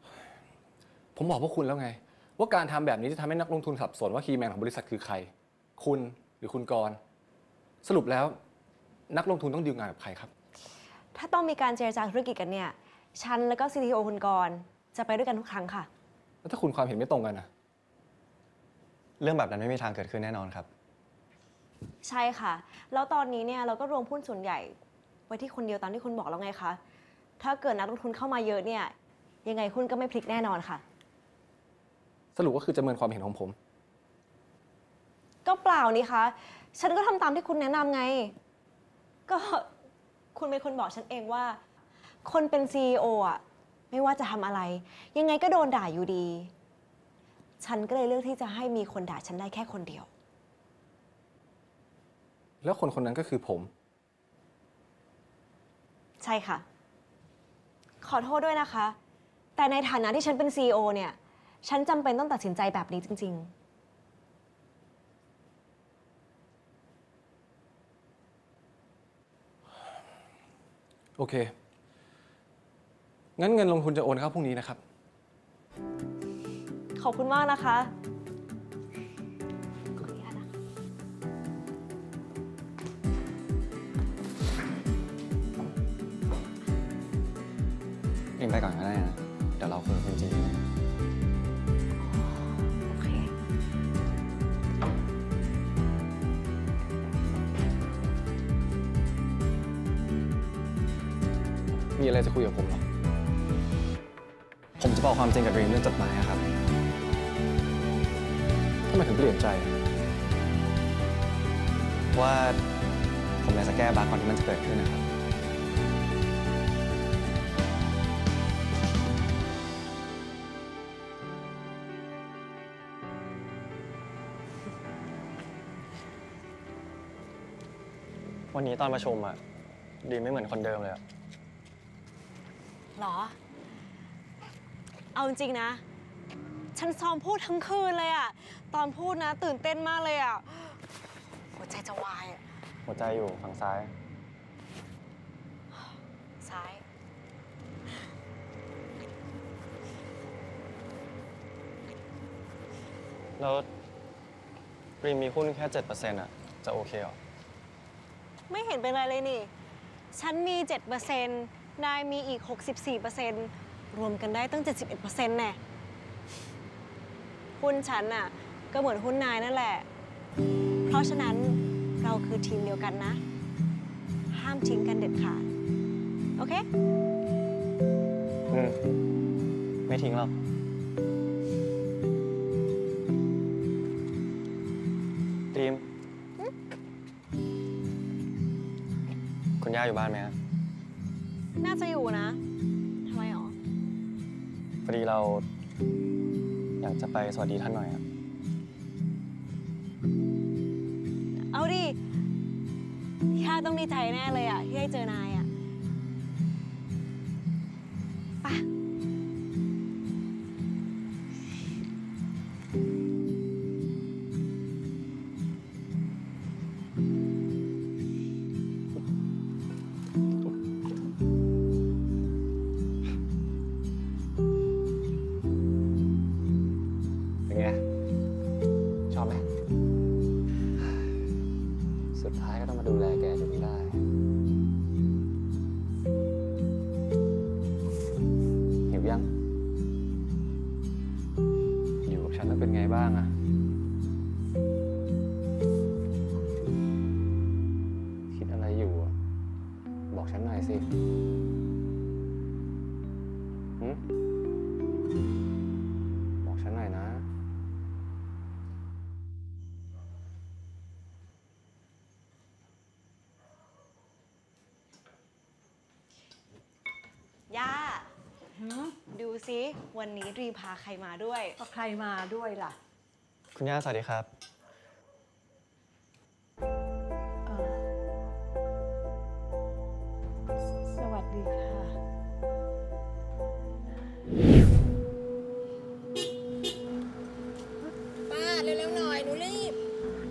ผมบอกพวกคุณแล้วไง ว่าการทำแบบนี้จะทำให้นักลงทุนสับสนว่าคีย์แมนของบริษัทคือใครคุณหรือคุณกรณ์สรุปแล้วนักลงทุนต้องดีลงานกับใครครับถ้าต้องมีการเจรจาธุรกิจกันเนี่ย ฉันแล้วก็ ซี ที โอ คุณกรณ์จะไปด้วยกันทุกครั้งค่ะแล้วถ้าคุณความเห็นไม่ตรงกันนะเรื่องแบบนั้นไม่มีทางเกิดขึ้นแน่นอนครับใช่ค่ะ แล้วตอนนี้เนี่ยเราก็รวมหุ้นส่วนใหญ่ไว้ที่คนเดียวตามที่คุณบอกแล้วไงคะ ถ้าเกิดนักลงทุนเข้ามาเยอะเนี่ย ยังไงหุ้นก็ไม่พลิกแน่นอนค่ะสรุปก็คือจะเมินความเห็นของผมก็เปล่านี่คะ ฉันก็ทำตามที่คุณแนะนำไง ก็คุณเป็นคนบอกฉันเองว่า คนเป็น ซี อี โอ อ่ะ ไม่ว่าจะทำอะไร ยังไงก็โดนด่าอยู่ดี ฉันก็เลยเลือกที่จะให้มีคนด่าฉันได้แค่คนเดียวแล้วคนคนนั้นก็คือผมใช่ค่ะ ขอโทษด้วยนะคะ แต่ในฐานะที่ฉันเป็น ซี อี โอ เนี่ย ฉันจำเป็นต้องตัดสินใจแบบนี้จริง ๆโอเค งั้นเงินลงทุนจะโอนเข้าพรุ่งนี้นะครับขอบคุณมากนะคะเองไปก่อนก็ได้นะ เดี๋ยวเราคุยกันจริงๆนะโอเคมีอะไรจะคุยกับผมเหรอผมจะบอกความจริงกับดรีมเรื่องจดหมายอะครับทำไมถึงเปลี่ยนใจว่าผมอยากจะแก้บั๊กก่อนที่มันจะเกิดขึ้นนะครับ วันนี้ตอนประชุมอะดีมไม่เหมือนคนเดิมเลยอะหรอ เอาจริงๆนะ ฉันซ้อมพูดทั้งคืนเลยอะ ตอนพูดนะตื่นเต้นมากเลยอะหัวใจจะวายอะหัวใจอยู่ฝั่งซ้ายซ้ายแล้วรีมมีหุ้นแค่ เจ็ดเปอร์เซ็นต์ อะจะโอเคเหรอไม่เห็นเป็นไรเลยนี่ ฉันมี เจ็ดเปอร์เซ็นต์ นายมีอีก หกสิบสี่เปอร์เซ็นต์ รวมกันได้ตั้ง เจ็ดสิบเอ็ดเปอร์เซ็นต์ แน่ หุ้นฉันน่ะก็เหมือนหุ้นนายนั่นแหละ เพราะฉะนั้นเราคือทีมเดียวกันนะ ห้ามทิ้งกันเด็ดขาด โอเคอืม ไม่ทิ้งหรอก ดีม คุณย่าอยู่บ้านไหมครับน่าจะอยู่นะ ทำไมหรอพอดีเราอยากจะไปสวัสดีท่านหน่อยครับเอาดิย่าต้องดีใจแน่เลยอ่ะ ที่ได้เจอนายอ่ะไปเป็นไง ชอบไหม สุดท้ายก็ต้องมาดูแลแกจนได้ หิวยังอยู่กับฉันแล้วเป็นไงบ้างอะคิดอะไรอยู่อะบอกฉันหน่อยสิหืมบอกฉันหน่อยนะย่า ดูสิ วันนี้ดรีมพาใครมาด้วยก็ใครมาด้วยล่ะคุณย่าสวัสดีครับสวัสดีค่ะป้าเร็วๆหน่อย หนูรีบ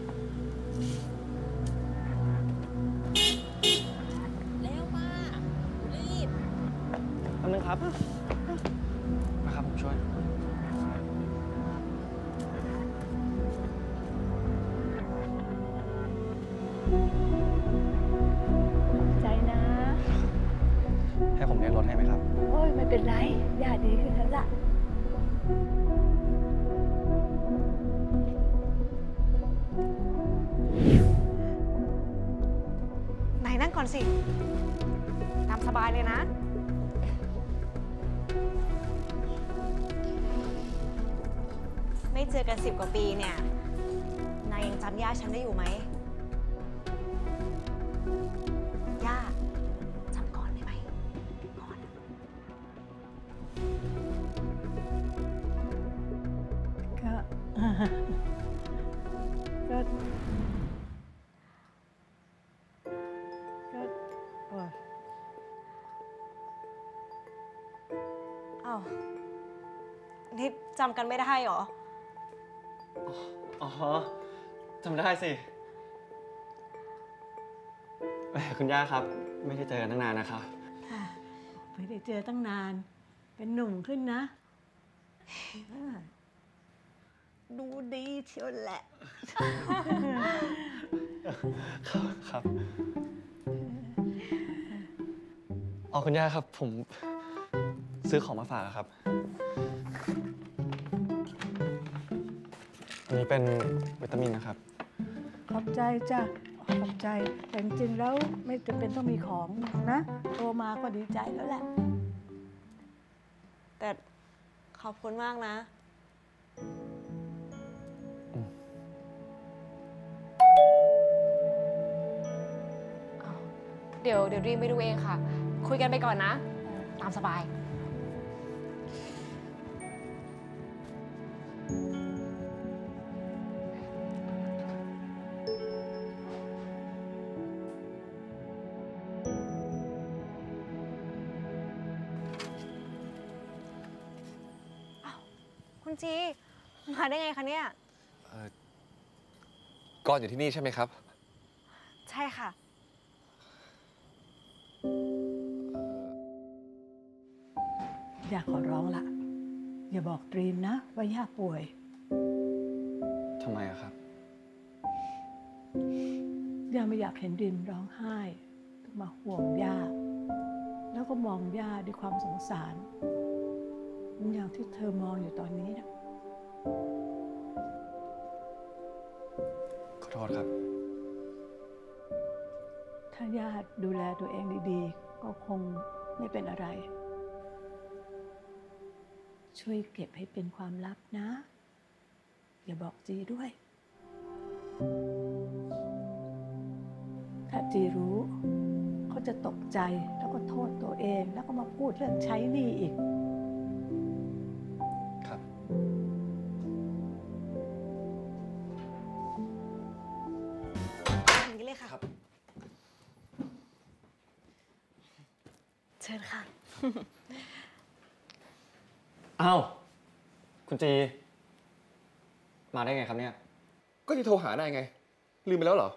เร็วป้าหนูรีบแป๊บนึงครับ นะครับผมช่วยใจนะให้ผมเรียกรถให้ไหมครับโอ้ยไม่เป็นไรย่าดีขึ้นแล้วล่ะไหนนั่งก่อนสิ ตามสบายเลยนะ ไม่เจอกันสิบกว่าปีเนี่ย นายยังจำย่าฉันได้อยู่ไหม ย่าจำก่อนได้ไหมก่อนก็ ก็ ก็โอ้ยอ้าวนี่จำกันไม่ได้เหรออ๋อจำได้สิแหมคุณย่าครับ ไม่ได้เจอกันตั้งนานนะครับไม่ได้เจอตั้งนาน เป็นหนุ่มขึ้นนะ ดูดีเชียวแหละครับครับเอาคุณย่าครับ ผมซื้อของมาฝากครับ อันนี้เป็นวิตามินนะครับขอบใจจ้ะ ขอบใจ แต่จริงๆแล้วไม่จำเป็นต้องมีของนะ โตมาก็ดีใจแล้วแหละแต่ขอบคุณมากนะ เดี๋ยวเดี๋ยวรีมไปดูเองค่ะ คุยกันไปก่อนนะ ตามสบาย คุณจี มาได้ไงคะเนี่ยก้อนอยู่ที่นี่ใช่ไหมครับใช่ค่ะอยากขอร้องละอย่าบอกดรีมนะว่าย่าป่วยทำไมอะครับย่าไม่อยากเห็นดรีมร้องไห้ต้องมาห่วงย่า แล้วก็มองย่าด้วยความสงสารเหมือนอย่างที่เธอมองอยู่ตอนนี้นะขอโทษครับถ้าย่าดูแลตัวเองดีๆ ก็คงไม่เป็นอะไร ช่วยเก็บให้เป็นความลับนะ อย่าบอกจีด้วย ถ้าจีรู้เขาจะตกใจแล้วก็โทษตัวเองแล้วก็มาพูดเรื่องใช้หนี้อีกครับอย่างนี้เลยค่ะ เชิญค่ะอ้าว คุณจี มาได้ไงครับเนี่ยก็ที่โทรหานายไง ลืมไปแล้วเหรอ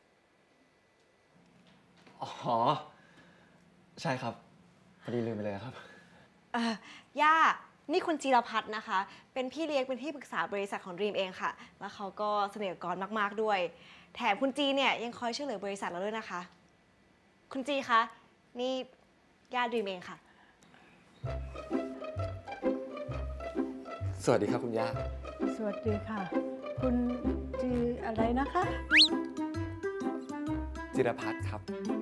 อ๋อ ใช่ครับ พอดีลืมไปเลยครับเอ่อย่า นี่คุณจีรพัฒน์นะคะ เป็นพี่เลี้ยงเป็นที่ปรึกษาบริษัทของดรีมเองค่ะ แล้วเขาก็สนิทกับกรมากๆด้วย แถมคุณจีเนี่ยยังคอยช่วยเหลือบริษัทเราด้วยนะคะ คุณจีคะ นี่ย่าดรีมเองค่ะสวัสดีครับคุณย่าสวัสดีค่ะ คุณจีอะไรนะคะจิรพัฒน์ครับ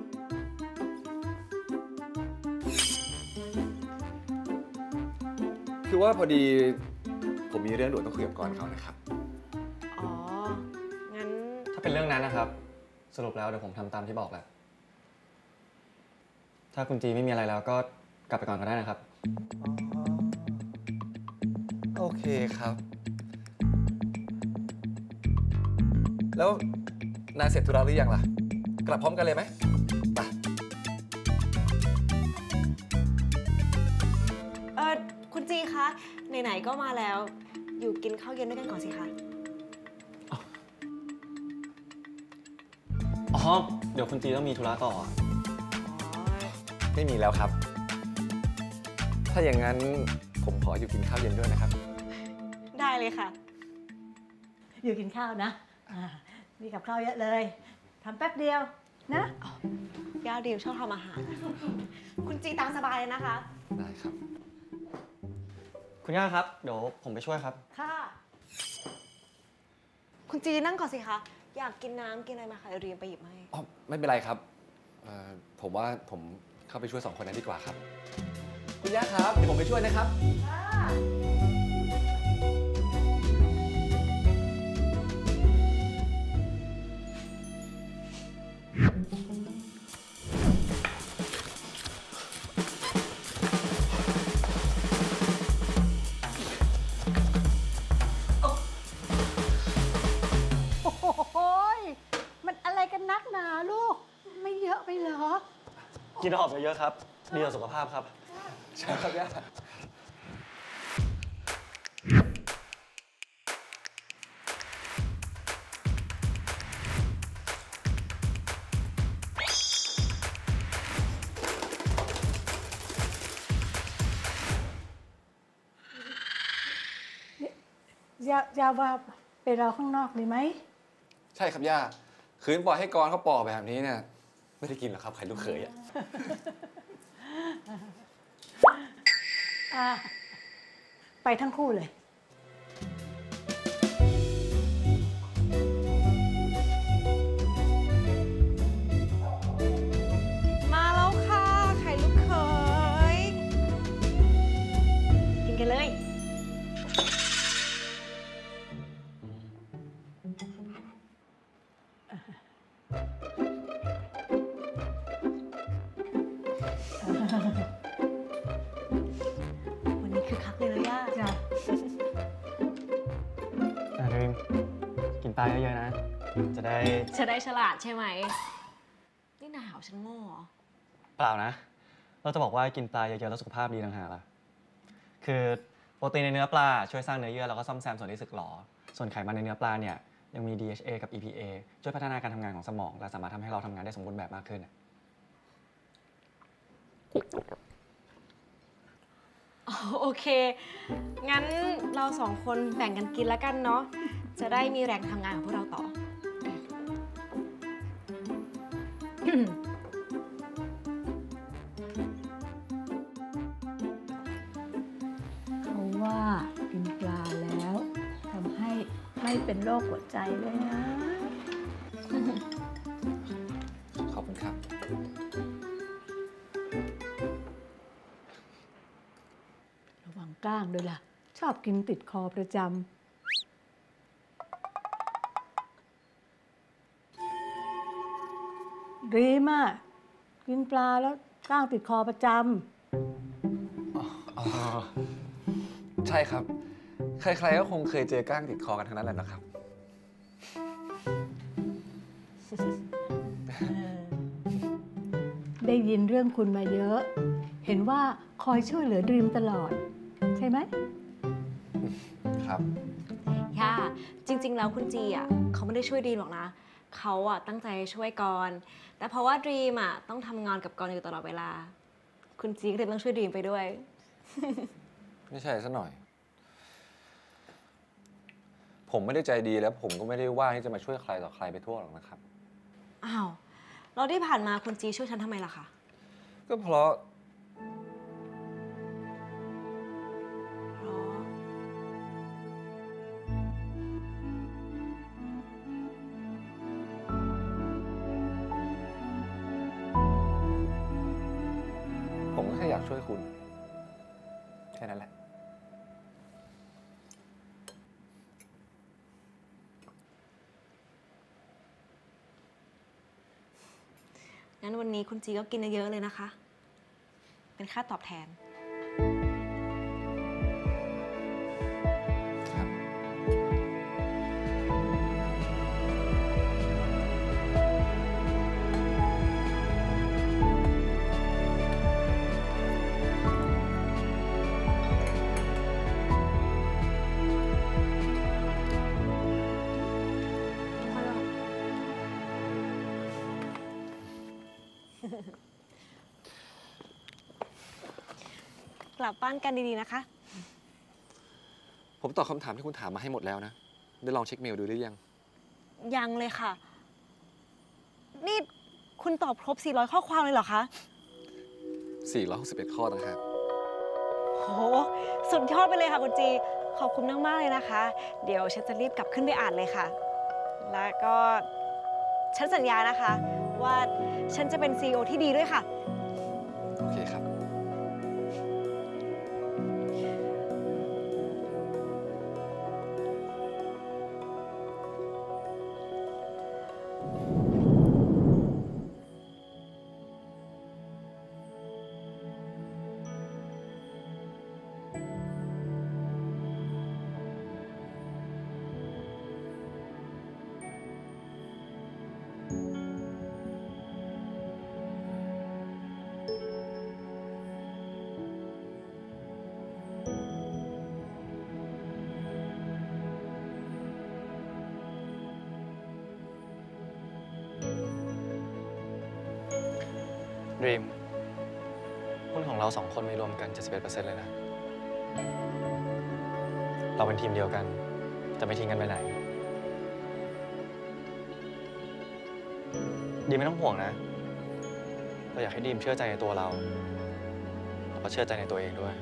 คือว่าพอดีผมมีเรื่องด่วนต้องคุยกับกรเขานะครับอ๋อ งั้นถ้าเป็นเรื่องนั้นนะครับ สรุปแล้วเดี๋ยวผมทำตามที่บอกแหละ ถ้าคุณจีไม่มีอะไรแล้วก็กลับไปก่อนก็ได้นะครับโอเคครับ แล้วนายเสร็จธุระหรือยังล่ะ กลับพร้อมกันเลยไหมไปเออคุณจีคะ ไหนๆก็มาแล้ว อยู่กินข้าวเย็นด้วยกันก่อนสิคะอ๋อ เดี๋ยวคุณจีต้องมีธุระต่อไม่มีแล้วครับ ถ้าอย่างนั้นผมขออยู่กินข้าวเย็นด้วยนะครับได้เลยค่ะอยู่กินข้าวนะอ่ามีกับข้าวเยอะเลยทำแป๊บเดียวนะย่าดิวชอบทำอาหาร คุณจีตามสบายเลยนะคะได้ครับคุณย่าครับ เดี๋ยวผมไปช่วยครับค่ะคุณจีนั่งก่อนสิคะ อยากกินน้ำกินอะไรมาคะเดี๋ยวเรียนไปหยิบให้อ๋อ ไม่เป็นไรครับเอ่อผมว่าผมเข้าไปช่วยสองคนนั้นดีกว่าครับ คุณย่าครับ เดี๋ยวผมไปช่วยนะครับโอ้โหยมันอะไรกันนักหนาลูก ไม่เยอะไปเหรอกินหอมเยอะๆครับ ดีต่อสุขภาพครับใช่ครับย่ายายาว่าไปรอข้างนอกดีไหมใช่ครับย่า คืนปล่อยให้กรเขาปอกแบบนี้เนี่ย ไม่ได้กินหรอกครับไข่ลูกเขยอะอ่ะ ไปทั้งคู่เลยมาแล้วค่ะ ไข่ลูกเขย กินกันเลย วันนี้คือคักเลยนะย่าจ้ะอ่ะดิมกินปลาเยอะๆนะ จะได้จะได้ฉลาดใช่ไหม นี่นายหาว่าฉันโง่เหรอเปล่านะ เราจะบอกว่ากินปลาเยอะๆแล้วสุขภาพดีต่างหากล่ะ คือโปรตีนในเนื้อปลาช่วยสร้างเนื้อเยื่อแล้วก็ซ่อมแซมส่วนที่สึกหรอ ส่วนไขมันในเนื้อปลาเนี่ยยังมี ดี เอช เอ กับ อี พี เอ ช่วยพัฒนาการทำงานของสมอง และสามารถทำให้เราทำงานได้สมบูรณ์แบบมากขึ้นโอเค งั้นเราสองคนแบ่งกันกินแล้วกันเนาะ จะได้มีแรงทำงานของพวกเราต่อเขาว่ากินปลาแล้วทำให้ไม่เป็นโรคหัวใจเลยนะขอบคุณครับระวังก้างด้วยล่ะ ชอบกินติดคอประจำดีมาก กินปลาแล้วก้างติดคอประจอ๋อ ใช่ครับ ใครๆก็คงเคยเจอก้างติดคอกันทั้งนั้นแหละนะครับำได้ยินเรื่องคุณมาเยอะ เห็นว่าคอยช่วยเหลือดรีมตลอด ใช่ไหมครับย่า จริง ๆ แล้วคุณจีอ่ะเขาไม่ได้ช่วยดีมหรอกนะ เขาอ่ะตั้งใจช่วยกรณ์แต่เพราะว่าดรีมอ่ะต้องทำงานกับกรณ์อยู่ตลอดเวลา คุณจีก็เลยต้องช่วยดรีมไปด้วยไม่ใช่ซะหน่อย ผมไม่ได้ใจดีแล้วผมก็ไม่ได้ว่างที่จะมาช่วยใครต่อใครไปทั่วหรอกนะครับอ้าวแล้วที่ผ่านมาคุณจีช่วยฉันทำไมล่ะคะก็เพราะเพราะผมก็แค่อยากช่วยคุณ แค่นั้นแหละงั้นวันนี้คุณจีก็กินเยอะๆเลยนะคะ เป็นค่าตอบแทน กลับบ้านกันดีๆนะคะผมตอบคำถามที่คุณถามมาให้หมดแล้วนะ ได้ลองเช็คเมลดูหรือยังยังเลยค่ะนี่คุณตอบครบ สี่ร้อย ข้อความเลยเหรอคะสี่ร้อยหกสิบเอ็ด ข้อต่างหากโห สุดยอดไปเลยค่ะคุณจี ขอบคุณมากๆเลยนะคะ เดี๋ยวฉันจะรีบกลับขึ้นไปอ่านเลยค่ะ แล้วก็ฉันสัญญานะคะ ว่าฉันจะเป็น ซี อี โอ ที่ดีด้วยค่ะโอเคครับ ดรีม หุ้นของเราสองคนมีรวมกัน เจ็ดสิบเอ็ดเปอร์เซ็นต์ เลยนะ เราเป็นทีมเดียวกัน จะไม่ทิ้งกันไปไหน ดีมไม่ต้องห่วงนะ เราอยากให้ดีมเชื่อใจในตัวเรา แล้วก็เชื่อใจในตัวเองด้วย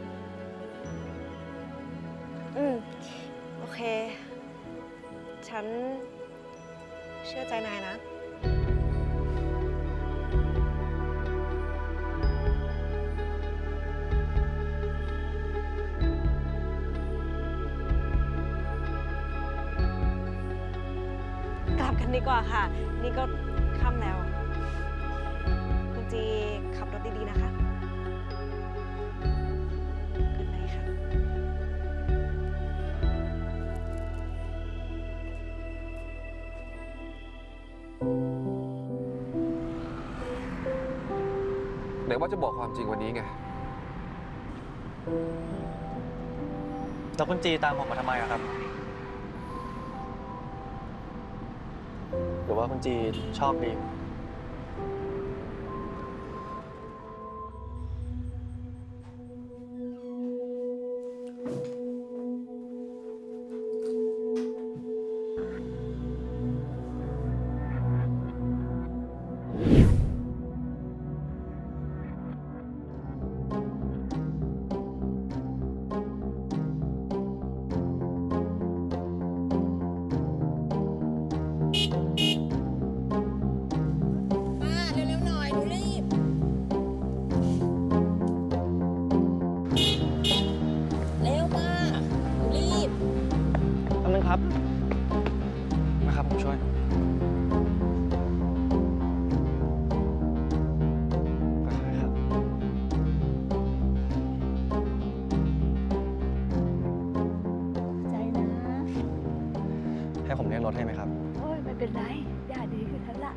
อืม โอเค ฉันเชื่อใจนายนะ กลับกันดีกว่าค่ะ นี่ก็ค่ำแล้ว คุณจีขับรถดี ๆ นะคะขึ้นไปค่ะไหนว่าจะบอกความจริงวันนี้ไงแล้วคุณจีตามผมมาทำไมอะครับ หรือว่าคุณจีชอบดีมป้าเร็วๆหน่อยหนูรีบ เร็วป้าหนูรีบแป๊บนึงครับ นะครับผมช่วย ค่อยๆครับใจนะให้ผมเรียกรถให้ไหมครับโอ้ยไม่เป็นไรย่าดีขึ้นแล้วล่ะ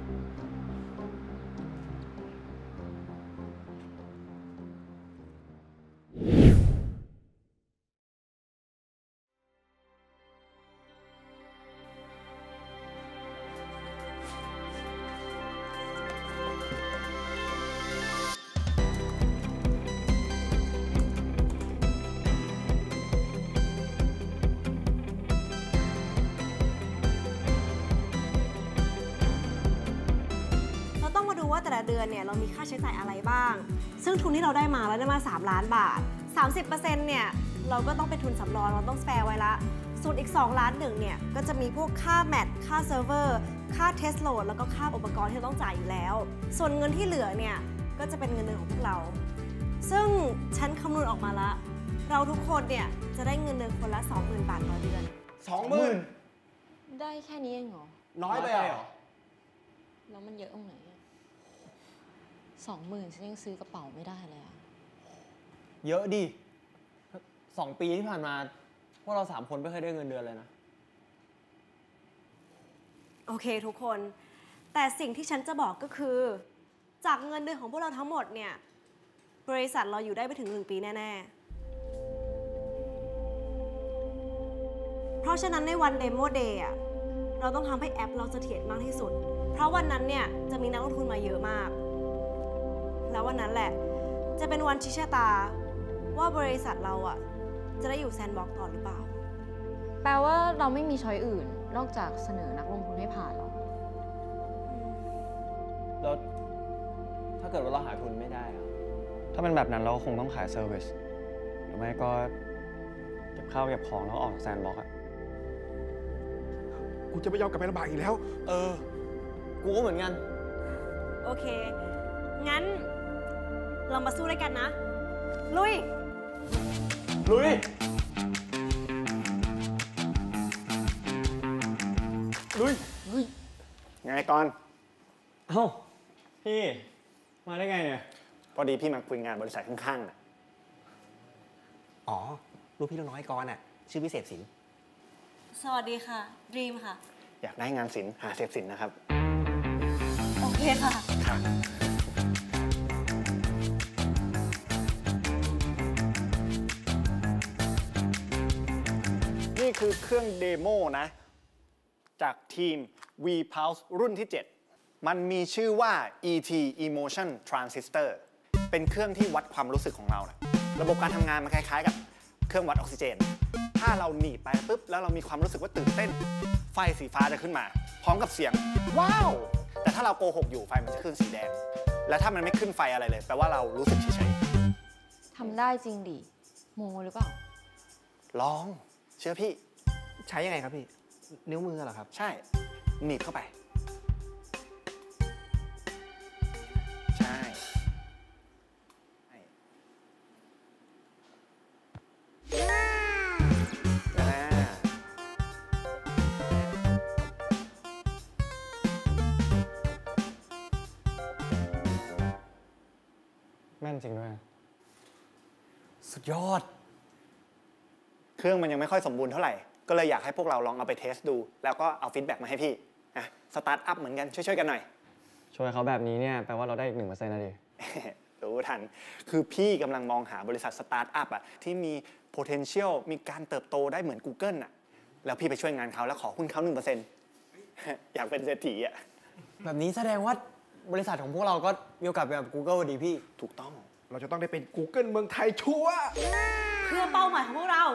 เราต้องมาดูว่าแต่ละเดือนเนี่ยเรามีค่าใช้จ่ายอะไรบ้าง ซึ่งทุนที่เราได้มาเราได้มา สาม ล้านบาท สามสิบเปอร์เซ็นต์ เนี่ยเราก็ต้องเป็นทุนสำรองเราต้องสแปร์ไว้ละ ส่วนอีก สอง ล้านหนึ่งเนี่ยก็จะมีพวกค่าแมทค่าเซิร์ฟเวอร์ ค่าเทสโหลดแล้วก็ค่าอุปกรณ์ที่เราต้องจ่ายอยู่แล้ว ส่วนเงินที่เหลือเนี่ยก็จะเป็นเงินเดือนของพวกเรา ซึ่งฉันคำนวณออกมาละ เราทุกคนเนี่ยจะได้เงินเดือนคนละ สองหมื่น บาทต่อเดือนสองหมื่น ได้แค่นี้เองเหรอน้อยไปเหรอแล้วมันเยอะตรงไหนอะสองหมื่นฉันยังซื้อกระเป๋าไม่ได้เลยอะเยอะดิสองปีที่ผ่านมาพวกเราสามคนไม่เคยได้เงินเดือนเลยนะโอเคทุกคน แต่สิ่งที่ฉันจะบอกก็คือ จากเงินเดือนของพวกเราทั้งหมดเนี่ย บริษัทเราอยู่ได้ไปถึงหนึ่งปีแน่ๆ เพราะฉะนั้นในวันเดโมเดย์อ่ะ เราต้องทำให้แอปเราเสถียรมากที่สุด เพราะวันนั้นเนี่ยจะมีนักลงทุนมาเยอะมาก แล้ววันนั้นแหละจะเป็นวันชี้ชะตาว่าบริษัทเราอ่ะจะได้อยู่แซนด์บ็อกซ์ต่อหรือเปล่าแปลว่าเราไม่มีช้อยอื่น นอกจากเสนอนักลงทุนให้ผ่านหรอไแล้วถ้าเกิดว่าเราหาทุนไม่ได้อะถ้าเป็นแบบนั้นเราคงต้องขายเซอร์วิสหรือไม่ก็เก็บข้าวเก็บของแล้วออกจากแซนด์บ็อกซ์อะกูจะไม่ยอมกลับไปลำบากอีกแล้วเออ กูก็เหมือนกันโอเค งั้น เรามาสู้ด้วยกันนะ ลุยลุย ลุย ลุยไงก่อนเอ้า พี่ มาได้ไงเนี่ยพอดีพี่มาคุยงานบริษัทข้างๆน่ะอ๋อ ลูกพี่ลูกน้อยกรอ่ะ ชื่อพิเศษสินสวัสดีค่ะ ดรีมค่ะอยากได้งานศิลป์หาเสพสินนะครับโอเคค่ะค่ะ นี่คือเครื่องเดโมนะ จากทีม V-Pulse รุ่นที่ เจ็ด มันมีชื่อว่า อี ที Emotion Transistor เป็นเครื่องที่วัดความรู้สึกของเรานะระบบการทำงานมันคล้ายๆกับเครื่องวัดออกซิเจน ถ้าเราหนีบไปปุ๊บแล้วเรามีความรู้สึกว่าตื่นเต้น ไฟสีฟ้าจะขึ้นมา พร้อมกับเสียง ว้าว แต่ถ้าเราโกหกอยู่ไฟมันจะขึ้นสีแดง และถ้ามันไม่ขึ้นไฟอะไรเลยแปลว่าเรารู้สึกเฉยทำได้จริงดิ โมหรือเปล่าๆ ลอง เชื่อพี่ใช้ยังไงครับพี่ นิ้วมือเหรอครับใช่ หนีบเข้าไป ใช่แม่นจริงด้วยสุดยอดเครื่องมันยังไม่ค่อยสมบูรณ์เท่าไหร่ ก็เลยอยากให้พวกเราลองเอาไปเทสดู แล้วก็เอาฟีดแบ็กมาให้พี่นะสตาร์ทอัพเหมือนกัน ช่วยๆกันหน่อยช่วยเขาแบบนี้เนี่ยแปลว่าเราได้อีกหนึ่งเปอร์เซ็นต์นะดิ รู้ทัน คือพี่กำลังมองหาบริษัทสตาร์ทอัพอะที่มี potential มีการเติบโตได้เหมือน Google อะแล้วพี่ไปช่วยงานเขาแล้วขอหุ้นเขาหนึ่งเปอร์เซ็นต์ อยากเป็นเศรษฐีอะแบบนี้แสดงว่าบริษัทของพวกเราก็มีโอกาสเป็นแบบ Google ดีพี่ถูกต้องเราจะต้องได้เป็น Google เมืองไทยชัวร์เพื่อเป้าหมายของพวกเรา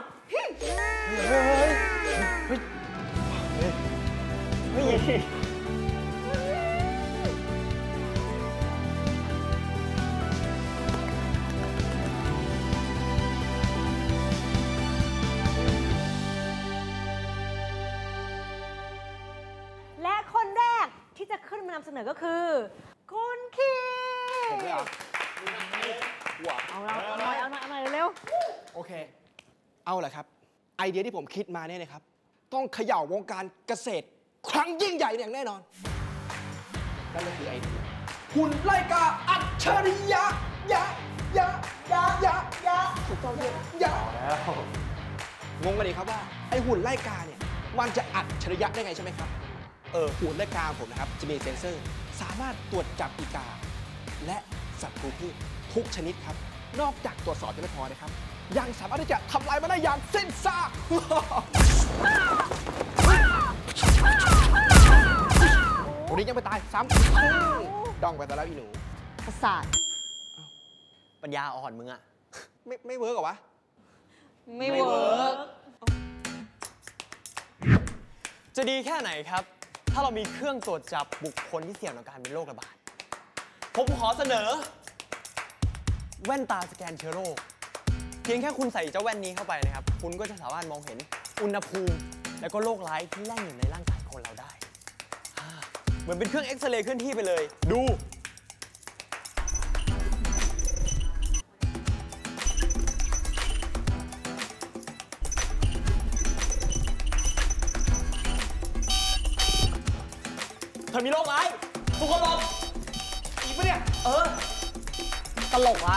และคนแรกที่จะขึ้นมานำเสนอก็คือ คุณคีผมเลยเหรอเอาละเอาหน่อยเอาหน่อยเอาหน่อยเร็วโอเค เอาแหละครับ ไอเดียที่ผมคิดมาเนี่ยนะครับ ต้องเขย่าวงการเกษตร ครั้งยิ่งใหญ่อย่างแน่นอน นั่นก็คือไอเดียหุ่นไล่กาอัจฉริยะยะยะยะยะยะถูกต้องเลยยะงงกันดีครับว่าไอหุ่นไล่กาเนี่ยมันจะอัจฉริยะได้ไงใช่ไหมครับ เออหุ่นไล่กาผมนะครับจะมีเซ็นเซอร์ สามารถตรวจจับอีกา และสัตว์พืชทุกชนิดครับ นอกจากตรวจสอบจะไม่พอนะครับ ยังสามารถที่จะทำลายมันได้อย่างสิ้นซาก วันนี้ยังไม่ตายซ้ำดองไปแต่แล้วอีหนูประสาทปัญญาอ่อนมึงอะไม่ไม่เวิร์กเหรอวะไม่เวิร์กจะดีแค่ไหนครับ ถ้าเรามีเครื่องตรวจจับบุคคลที่เสี่ยงต่อการเป็นโรคระบาด ผมขอเสนอ แว่นตาสแกนเชื้อโรค เพียงแค่คุณใส่เจ้าแว่นนี้เข้าไปนะครับ คุณก็จะสามารถมองเห็นอุณหภูมิ และก็โรคร้ายที่แล่นอยู่ในร่างกายคนเราได้อ่าเหมือนเป็นเครื่องเอ็กซเรย์เคลื่อนที่ไปเลย ดู เธอมีโรคร้ายทุกคนหลบอีกปะเนี่ย เออ ตลกละ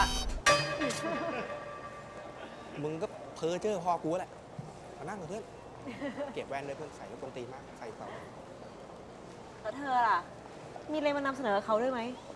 มึงก็เพ้อเจ้อพอกูแหละมานั่งกับเพื่อน เก็บแว่นเลยเพื่อนใส่ลูกตรงตีนมากใส่เปล่าแล้วเธอล่ะ มีอะไรมานำเสนอเขาด้วยไหม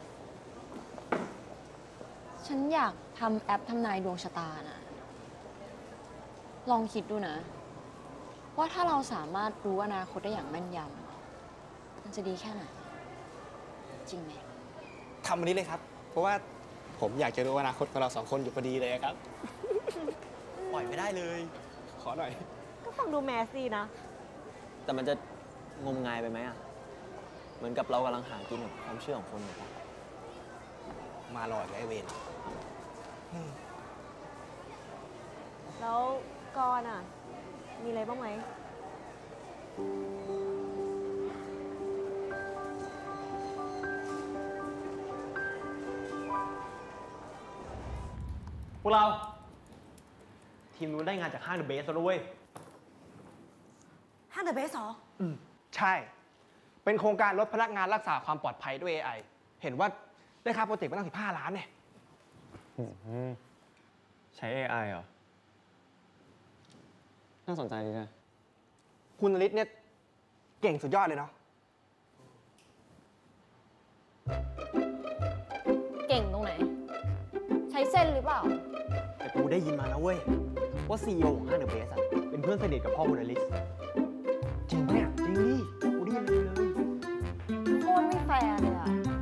ฉันอยากทำแอปทำนายดวงชะตานะ ลองคิดดูนะ ว่าถ้าเราสามารถรู้อนาคตได้อย่างแม่นยำมันจะดีแค่ไหน จริงไหมทำวันนี้เลยครับ เพราะว่าผมอยากจะรู้อนาคตของเราสองคนอยู่พอดีเลยครับปล่อยไม่ได้เลยขอหน่อยก็ฟังดูแมสดีนะแต่มันจะงมงายไปไหมอ่ะเหมือนกับเรากำลังหากินกับความเชื่อของคนอยู่ครับมาหลอดไอเวนแล้วกรณ์อ่ะ มีอะไรบ้างไหมพวกเรา ทีมนู้นได้งานจากห้างเดอะเบสแล้วเว้ยห้างเดอะเบสเหรออืมใช่ เป็นโครงการลดพนักงานรักษาความปลอดภัยด้วย เอ ไอ เห็นว่าได้ค่าโปรเจกต์มาตั้งสิบห้าล้านเนี่ยใช้ เอ ไอ เหรอ น่าสนใจดีนะคุณนฤทธิ์เนี่ยเก่งสุดยอดเลยเนาะเก่งตรงไหน ใช้เส้นหรือเปล่าแต่กูได้ยินมาแล้วเว้ย ว่าซีอีโอของห้างเดอะเบสอะเป็นเพื่อนสนิทกับพ่อคุณอลิสจริงปะเนี่ยจริงดิ กูได้ยินมาเลยโคตรไม่แฟร์เลยอะ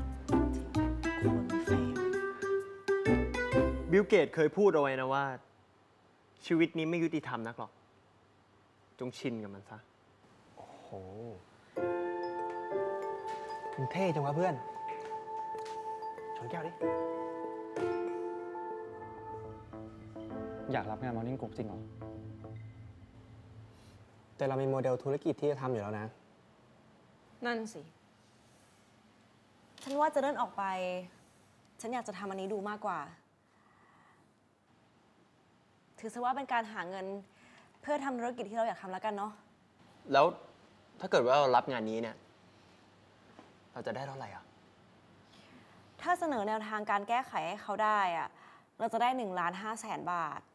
บิลเกตเคยพูดเอาไว้นะว่า ชีวิตนี้ไม่ยุติธรรมนักหรอก จงชินกับมันซะโอ้โหคุณเท่จังวะเพื่อน ชนแก้วดิอยากรับงานมอร์นิ่งกรุ๊ปจริงเหรอแต่เรามีโมเดลธุรกิจที่จะทำอยู่แล้วนะนั่นสิ ฉันว่าจะเดินออกไป ฉันอยากจะทำอันนี้ดูมากกว่า ถือซะว่าเป็นการหาเงินเพื่อทำธุรกิจที่เราอยากทำแล้วกันเนาะแล้วถ้าเกิดว่าเรารับงานนี้เนี่ย เราจะได้เท่าไหร่อ่ะถ้าเสนอแนวทางการแก้ไขให้เขาได้อะเราจะได้หนึ่งล้านห้าแสนบาท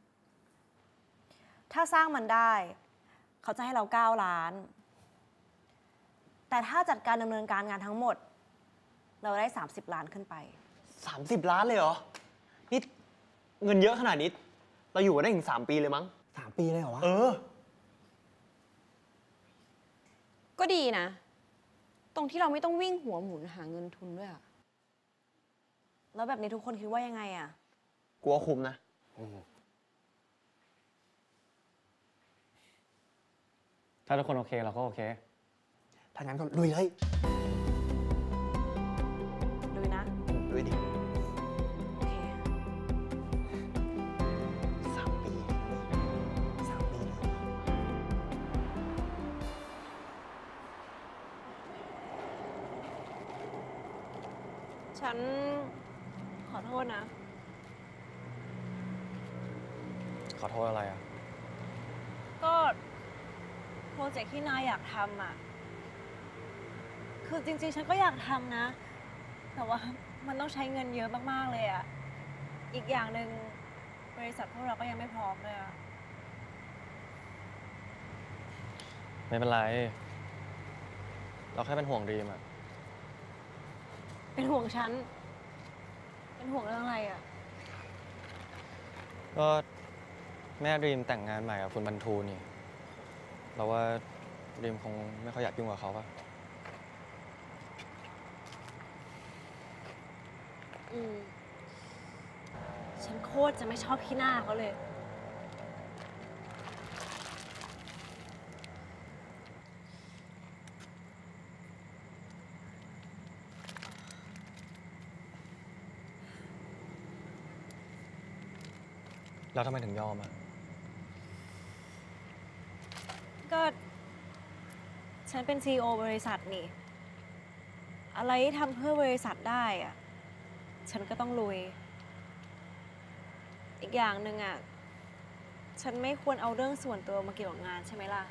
ถ้าสร้างมันได้ เขาจะให้เราเก้าล้าน แต่ถ้าจัดการดำเนินการงานทั้งหมด เราได้สามสิบล้านขึ้นไปสามสิบล้านเลยเหรอ นี่เงินเยอะขนาดนี้ เราอยู่กันได้ถึงสามปีเลยมั้งสามปีเลยเหรอวะเออก็ดีนะ ตรงที่เราไม่ต้องวิ่งหัวหมุนหาเงินทุนด้วยอะแล้วแบบนี้ทุกคนคิดว่ายังไงอะกลัวคุ้มนะถ้าทุกคนโอเคเราก็โอเคถ้างั้นก็ลุยเลยดูนะด้วยดิโอเคสามปีสามปีเลยฉันขอโทษนะขอโทษอะไรอ่ะก็โปรเจกต์ที่นายอยากทำอ่ะ คือจริงๆ ฉันก็อยากทำนะ แต่ว่ามันต้องใช้เงินเยอะมากๆเลยอ่ะ อีกอย่างหนึ่งบริษัทพวกเราก็ยังไม่พร้อมเลยอ่ะไม่เป็นไร เราแค่เป็นห่วงดีมอ่ะเป็นห่วงฉัน เป็นห่วงเรื่องอะไรอ่ะก็แม่ดรีมแต่งงานใหม่กับคุณบรรทูนี่ เราว่าดรีมคงไม่ค่อยอยากยุ่งกับเขาป่ะอืม ฉันโคตรจะไม่ชอบขี้หน้าเขาเลยแล้วทำไมถึงยอมอ่ะก็ฉันเป็น ซี อี โอ บริษัทนี่ อะไรที่ทำเพื่อบริษัทได้อะฉันก็ต้องลุย อีกอย่างหนึ่งอะฉันไม่ควรเอาเรื่องส่วนตัวมาเกี่ยวกับงานใช่ไหมล่ะ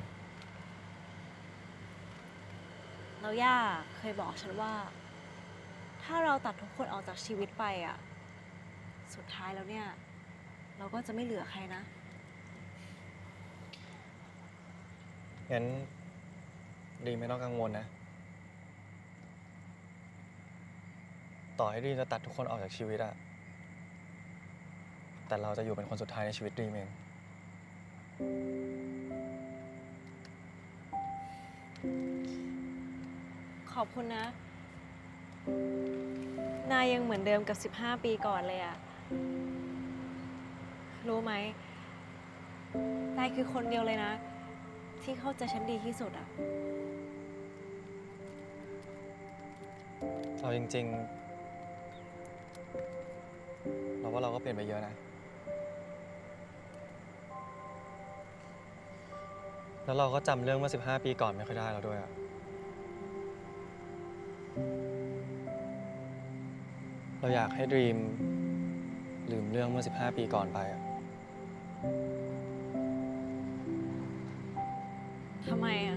แล้วย่าเคยบอกฉันว่า ถ้าเราตัดทุกคนออกจากชีวิตไปอะสุดท้ายแล้วเนี่ย เราก็จะไม่เหลือใครนะงั้นดรีมไม่ต้องกังวลนะ ต่อให้ดรีมจะตัดทุกคนออกจากชีวิตอะแต่เราจะอยู่เป็นคนสุดท้ายในชีวิตดรีมเองขอบคุณนะ นายยังเหมือนเดิมกับสิบห้าปีก่อนเลยอะรู้ไหม นายคือคนเดียวเลยนะ ที่เข้าใจฉันดีที่สุดอะเราจริงๆ เราว่าเราก็เปลี่ยนไปเยอะนะ แล้วเราก็จำเรื่องเมื่อสิบห้าปีก่อนไม่ค่อยได้แล้วด้วยอะเราอยากให้ดรีมลืมเรื่องเมื่อสิบห้าปีก่อนไปอะทำไมอะ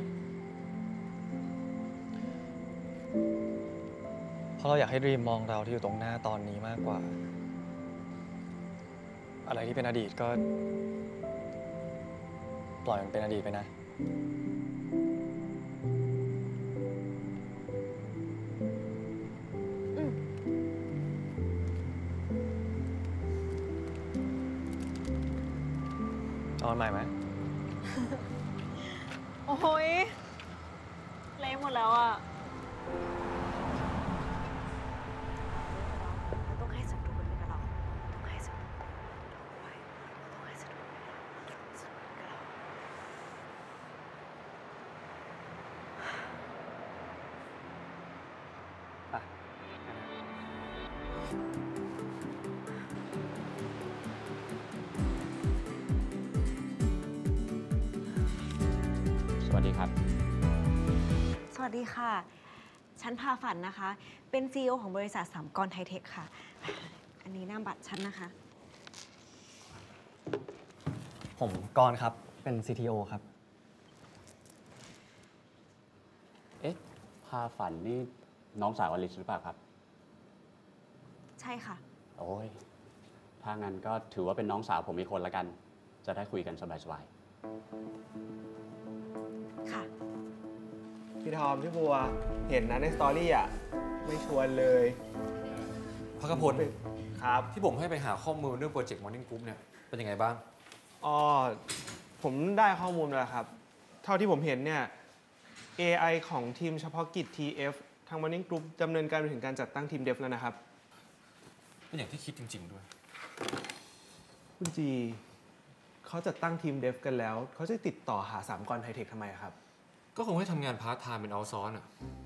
เพราะเราอยากให้ดรีมมองเราที่อยู่ตรงหน้าตอนนี้มากกว่า อะไรที่เป็นอดีตก็ปล่อยมันเป็นอดีตไปนะ เอาอันใหม่ไหมโอ้โหยเละหมดแล้วอะต้องให้สมดุลไปกับเราต้องให้สมดุลไว้ต้องให้สมดุลไปกับเราสมดุลกับเราสวัสดีครับสวัสดีค่ะ ฉันพาฝันนะคะ เป็น ซี อี โอ ของบริษัทสามกรไทเทคค่ะ อันนี้นามบัตรฉันนะคะผมกรณ์ครับ เป็น ซี ที โอ ครับเอ๊ะ พาฝันนี่น้องสาวอลิซหรือเปล่าครับใช่ค่ะโอ้ย ถ้างั้นก็ถือว่าเป็นน้องสาวผมอีกคนละกัน จะได้คุยกันสบายค่ะพี่ทอม พี่บัว เห็นนะในสตอรี่อ่ะ ไม่ชวนเลยพักพลครับที่ผมให้ไปหาข้อมูลเรื่องโปรเจกต์ Morning Group เนี่ย เป็นยังไงบ้างอ๋อ ผมได้ข้อมูลมาแล้วครับ เท่าที่ผมเห็นเนี่ย เอ ไอ ของทีมเฉพาะกิจ ที เอฟ ทาง Morning Group ดำเนินการไปถึงการจัดตั้งทีม Dev แล้วนะครับเป็นอย่างที่คิดจริง ๆ ด้วยคุณจี เขาจัดตั้งทีม Dev กันแล้ว เขาจะติดต่อหาสามกรไทเทคทำไมครับก็คงให้ทำงานพาร์ทไทม์เป็นเอาซอร์สอ่ะ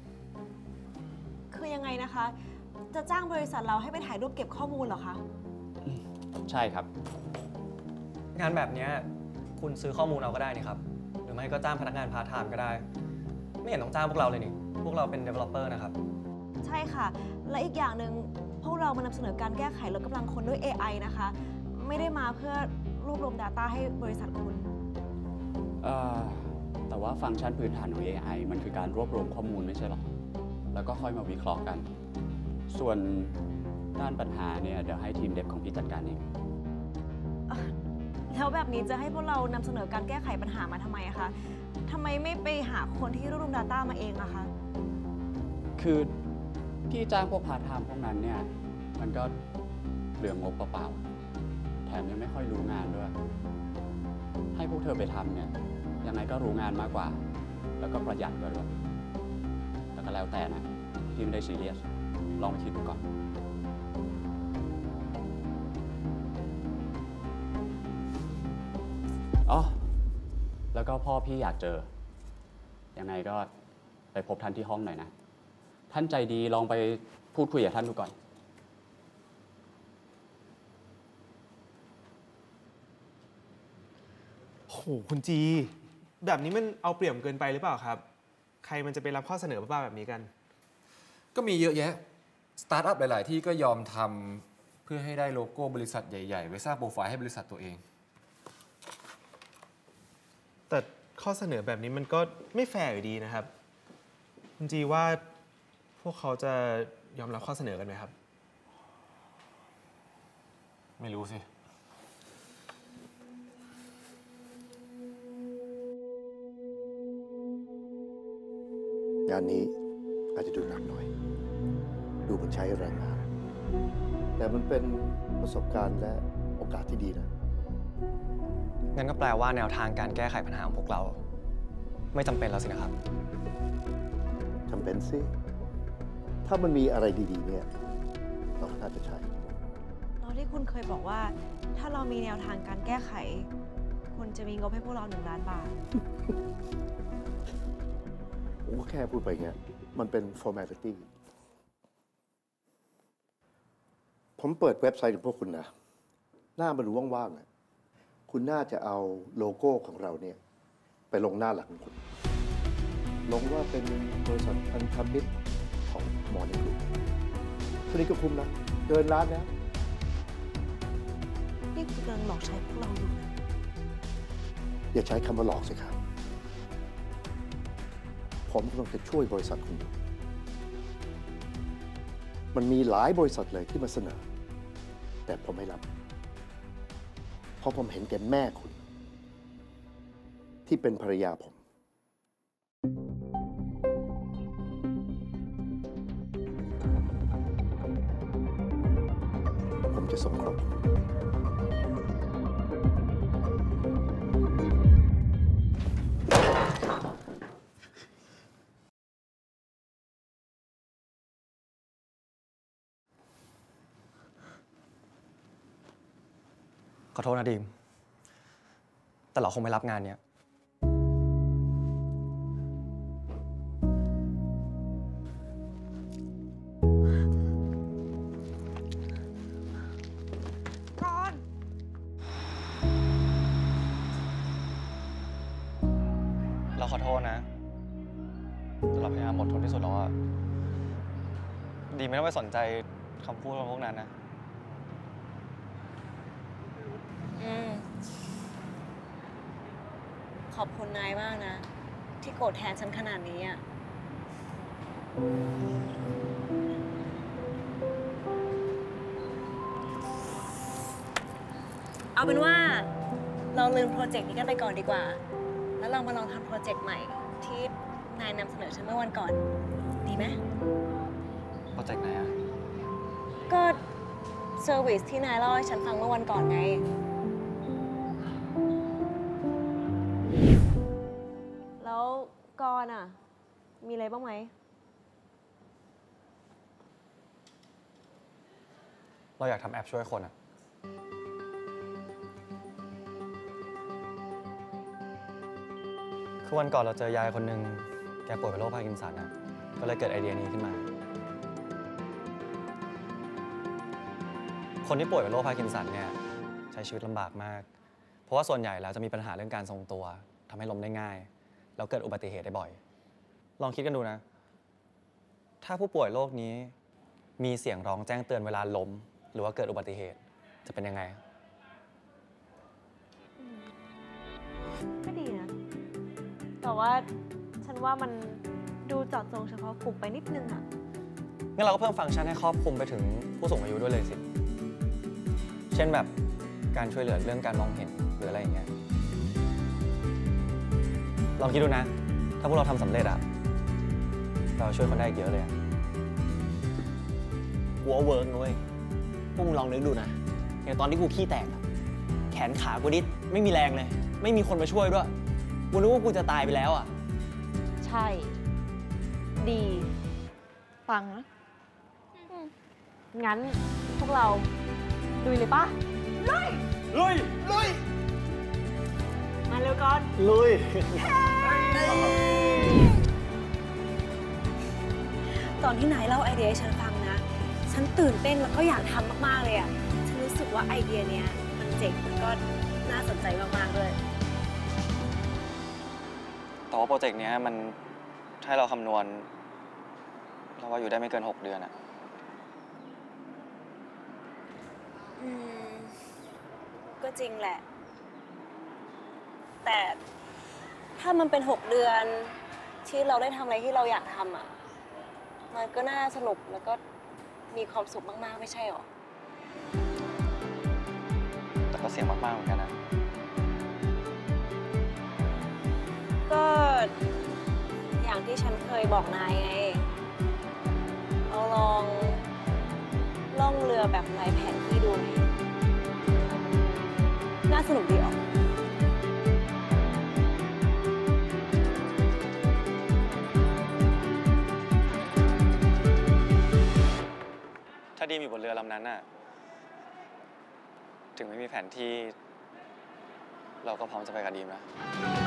คือยังไงนะคะ จะจ้างบริษัทเราให้ไปถ่ายรูปเก็บข้อมูลเหรอคะๆ ใช่ครับงานแบบเนี้ยคุณซื้อข้อมูลเอาก็ได้นี่ครับ หรือไม่ก็จ้างพนักงานพาร์ทไทม์ก็ได้ ไม่เห็นต้องจ้างพวกเราเลยนี่ พวกเราเป็น developer นะครับใช่ค่ะ และอีกอย่างหนึ่งพวกเรามานำเสนอการแก้ไขลดกำลังคนด้วย เอ ไอ นะคะ ไม่ได้มาเพื่อรวบรวม Data ให้บริษัทคุณเอ่อ แต่ว่าฟังก์ชันพื้นฐานของ เอ ไอ มันคือการรวบรวมข้อมูลไม่ใช่หรอ แล้วก็ค่อยมาวิเคราะห์กัน ส่วนด้านปัญหาเนี่ยเดี๋ยวให้ทีมเดฟของพี่จัดการเองแล้วแบบนี้จะให้พวกเรานำเสนอการแก้ไขปัญหามาทำไมอะคะทำไมไม่ไปหาคนที่รวบรวม Data มาเองอะคะคือพี่จ้างพวกพาร์ทไทม์พวกนั้นเนี่ย มันก็เปลืองงบเปล่าๆ แถมยังไม่ค่อยรู้งานด้วย ให้พวกเธอไปทำเนี่ย ยังไงก็รู้งานมากกว่า แล้วก็ประหยัดกว่าด้วยแต่ก็แล้วแต่นะ พี่ไม่ได้ซีเรียส ลองไปคิดดูก่อน อ๋อ แล้วก็พ่อพี่อยากเจอ ยังไงก็ไปพบท่านที่ห้องหน่อยนะ ท่านใจดีลองไปพูดคุยกับท่านดูก่อนโอ้โห คุณจี แบบนี้มันเอาเปรียบเกินไปหรือเปล่าครับ ใครมันจะไปรับข้อเสนอบ้าๆแบบนี้กันก็มีเยอะแยะ สตาร์ทอัพหลาย ๆ ที่ก็ยอมทำเพื่อให้ได้โลโก้บริษัทใหญ่ ๆ ไว้สร้างโปรไฟล์ให้บริษัทตัวเองแต่ข้อเสนอแบบนี้มันก็ไม่แฟร์อยู่ดีนะครับ คุณจีว่าพวกเขาจะยอมรับข้อเสนอกันไหมครับไม่รู้สิงานนี้อาจจะดูหนักหน่อย ดูเหมือนใช้แรงงาน แต่มันเป็นประสบการณ์และโอกาสที่ดีนะงั้นก็แปลว่าแนวทางการแก้ไขปัญหาของพวกเรา ไม่จำเป็นแล้วสินะครับจำเป็นสิ ถ้ามันมีอะไรดีๆ เนี่ย เราก็น่าจะใช้แล้วที่คุณเคยบอกว่า ถ้าเรามีแนวทางการแก้ไข คุณจะมีงบให้พวกเราหนึ่งล้านบาทโอ้แค่พูดไปเงี้ย มันเป็น formality ผมเปิดเว็บไซต์ของพวกคุณนะ หน้ามันดูว่างๆนะคุณน่าจะเอาโลโก้ของเราเนี่ย ไปลงหน้าหลังของคุณ ลงว่าเป็นบริษัทพันธมิตรของหมอนี่กรุ๊ปทีนี้ก็คุ้มนะ เดินร้านแล้วนี่คุณกำลังหลอกใช้พวกเราอยู่นะอย่าใช้คำว่าหลอกสิครับ ผมกำลังจะช่วยบริษัทคุณอยู่มันมีหลายบริษัทเลยที่มาเสนอ แต่ผมไม่รับ เพราะผมเห็นแก่แม่คุณ ที่เป็นภรรยาผม ผมจะส่งครบขอโทษนะดีม แต่เราคงไม่รับงานเนี้ยก่อนเราขอโทษนะ แต่เราพยายามอดทนที่สุดแล้วอะดีไม่ต้องไปสนใจคำพูดของพวกนั้นนะอืม ขอบคุณนายมากนะ ที่โกรธแทนฉันขนาดนี้อ่ะ เอาเป็นว่าเราลืมโปรเจกต์นี้กันไปก่อนดีกว่า แล้วเรามาลองทำโปรเจกต์ใหม่ที่นายนำเสนอฉันเมื่อวันก่อน ดีไหมโปรเจกต์ไหนอะก็เซอร์วิสที่นายเล่าให้ฉันฟังเมื่อวันก่อนไง แล้วกรณ์อ่ะ มีอะไรบ้างไหมเราอยากทำแอปช่วยคนอะคือวันก่อนเราเจอยายคนหนึ่งแกป่วยเป็นโรคพาร์กินสันอะก็เลยเกิดไอเดียนี้ขึ้นมา คนที่ป่วยเป็นโรคพาร์กินสันเนี่ยใช้ชีวิตลำบากมาก เพราะว่าส่วนใหญ่แล้วจะมีปัญหาเรื่องการทรงตัวทำให้ล้มได้ง่าย แล้วเกิดอุบัติเหตุได้บ่อย ลองคิดกันดูนะ ถ้าผู้ป่วยโรคนี้มีเสียงร้องแจ้งเตือนเวลาล้ม หรือว่าเกิดอุบัติเหตุจะเป็นยังไงก็ดีนะ แต่ว่าฉันว่ามันดูเจาะจงเฉพาะกลุ่มไปนิดนึงอะงั้นเราก็เพิ่มฟังก์ชันให้ครอบคลุมไปถึงผู้สูงอายุด้วยเลยสิ เช่นแบบการช่วยเหลือเรื่องการมองเห็นหรืออะไรอย่างเงี้ย ลองคิดดูนะ ถ้าพวกเราทำสำเร็จอะเราช่วยคนได้อีกเยอะเลยอะกูว่าเวิร์กนุ้ยพวกมึงลองนึกดูนะ อย่างตอนที่กูขี้แตกอะแขนขากูดิดไม่มีแรงเลย ไม่มีคนมาช่วยด้วย กูนึกว่ากูจะตายไปแล้วอะใช่ ดี ฟังนะงั้นพวกเราลุยเลยปะลุยลุยลุยมาเร็วก่อนลุยตอนที่นายเล่าไอเดียให้ฉันฟังนะ ฉันตื่นเต้นแล้วก็อยากทำมากๆเลยอ่ะ ฉันรู้สึกว่าไอเดียเนี้ยมันเจ๋งแล้วก็น่าสนใจมากๆเลยแต่ว่าโปรเจกต์นี้มันให้เราคำนวณเราว่าอยู่ได้ไม่เกิน หก เดือนอะอืม ก็จริงแหละ แต่ถ้ามันเป็น หก เดือนที่เราได้ทำอะไรที่เราอยากทำอ่ะ มันก็น่าสนุกแล้วก็มีความสุขมากๆไม่ใช่หรอแต่ก็เสี่ยงมากๆเหมือนกันนะก็อย่างที่ฉันเคยบอกนายไง เราลองล่องเรือแบบไร้แผนที่ดูไหมน่าสนุกดีอ่ะถ้าดีมอยู่บนเรือลำนั้นน่ะ ถึงไม่มีแผนที่ เราก็พร้อมจะไปกับดีมนะ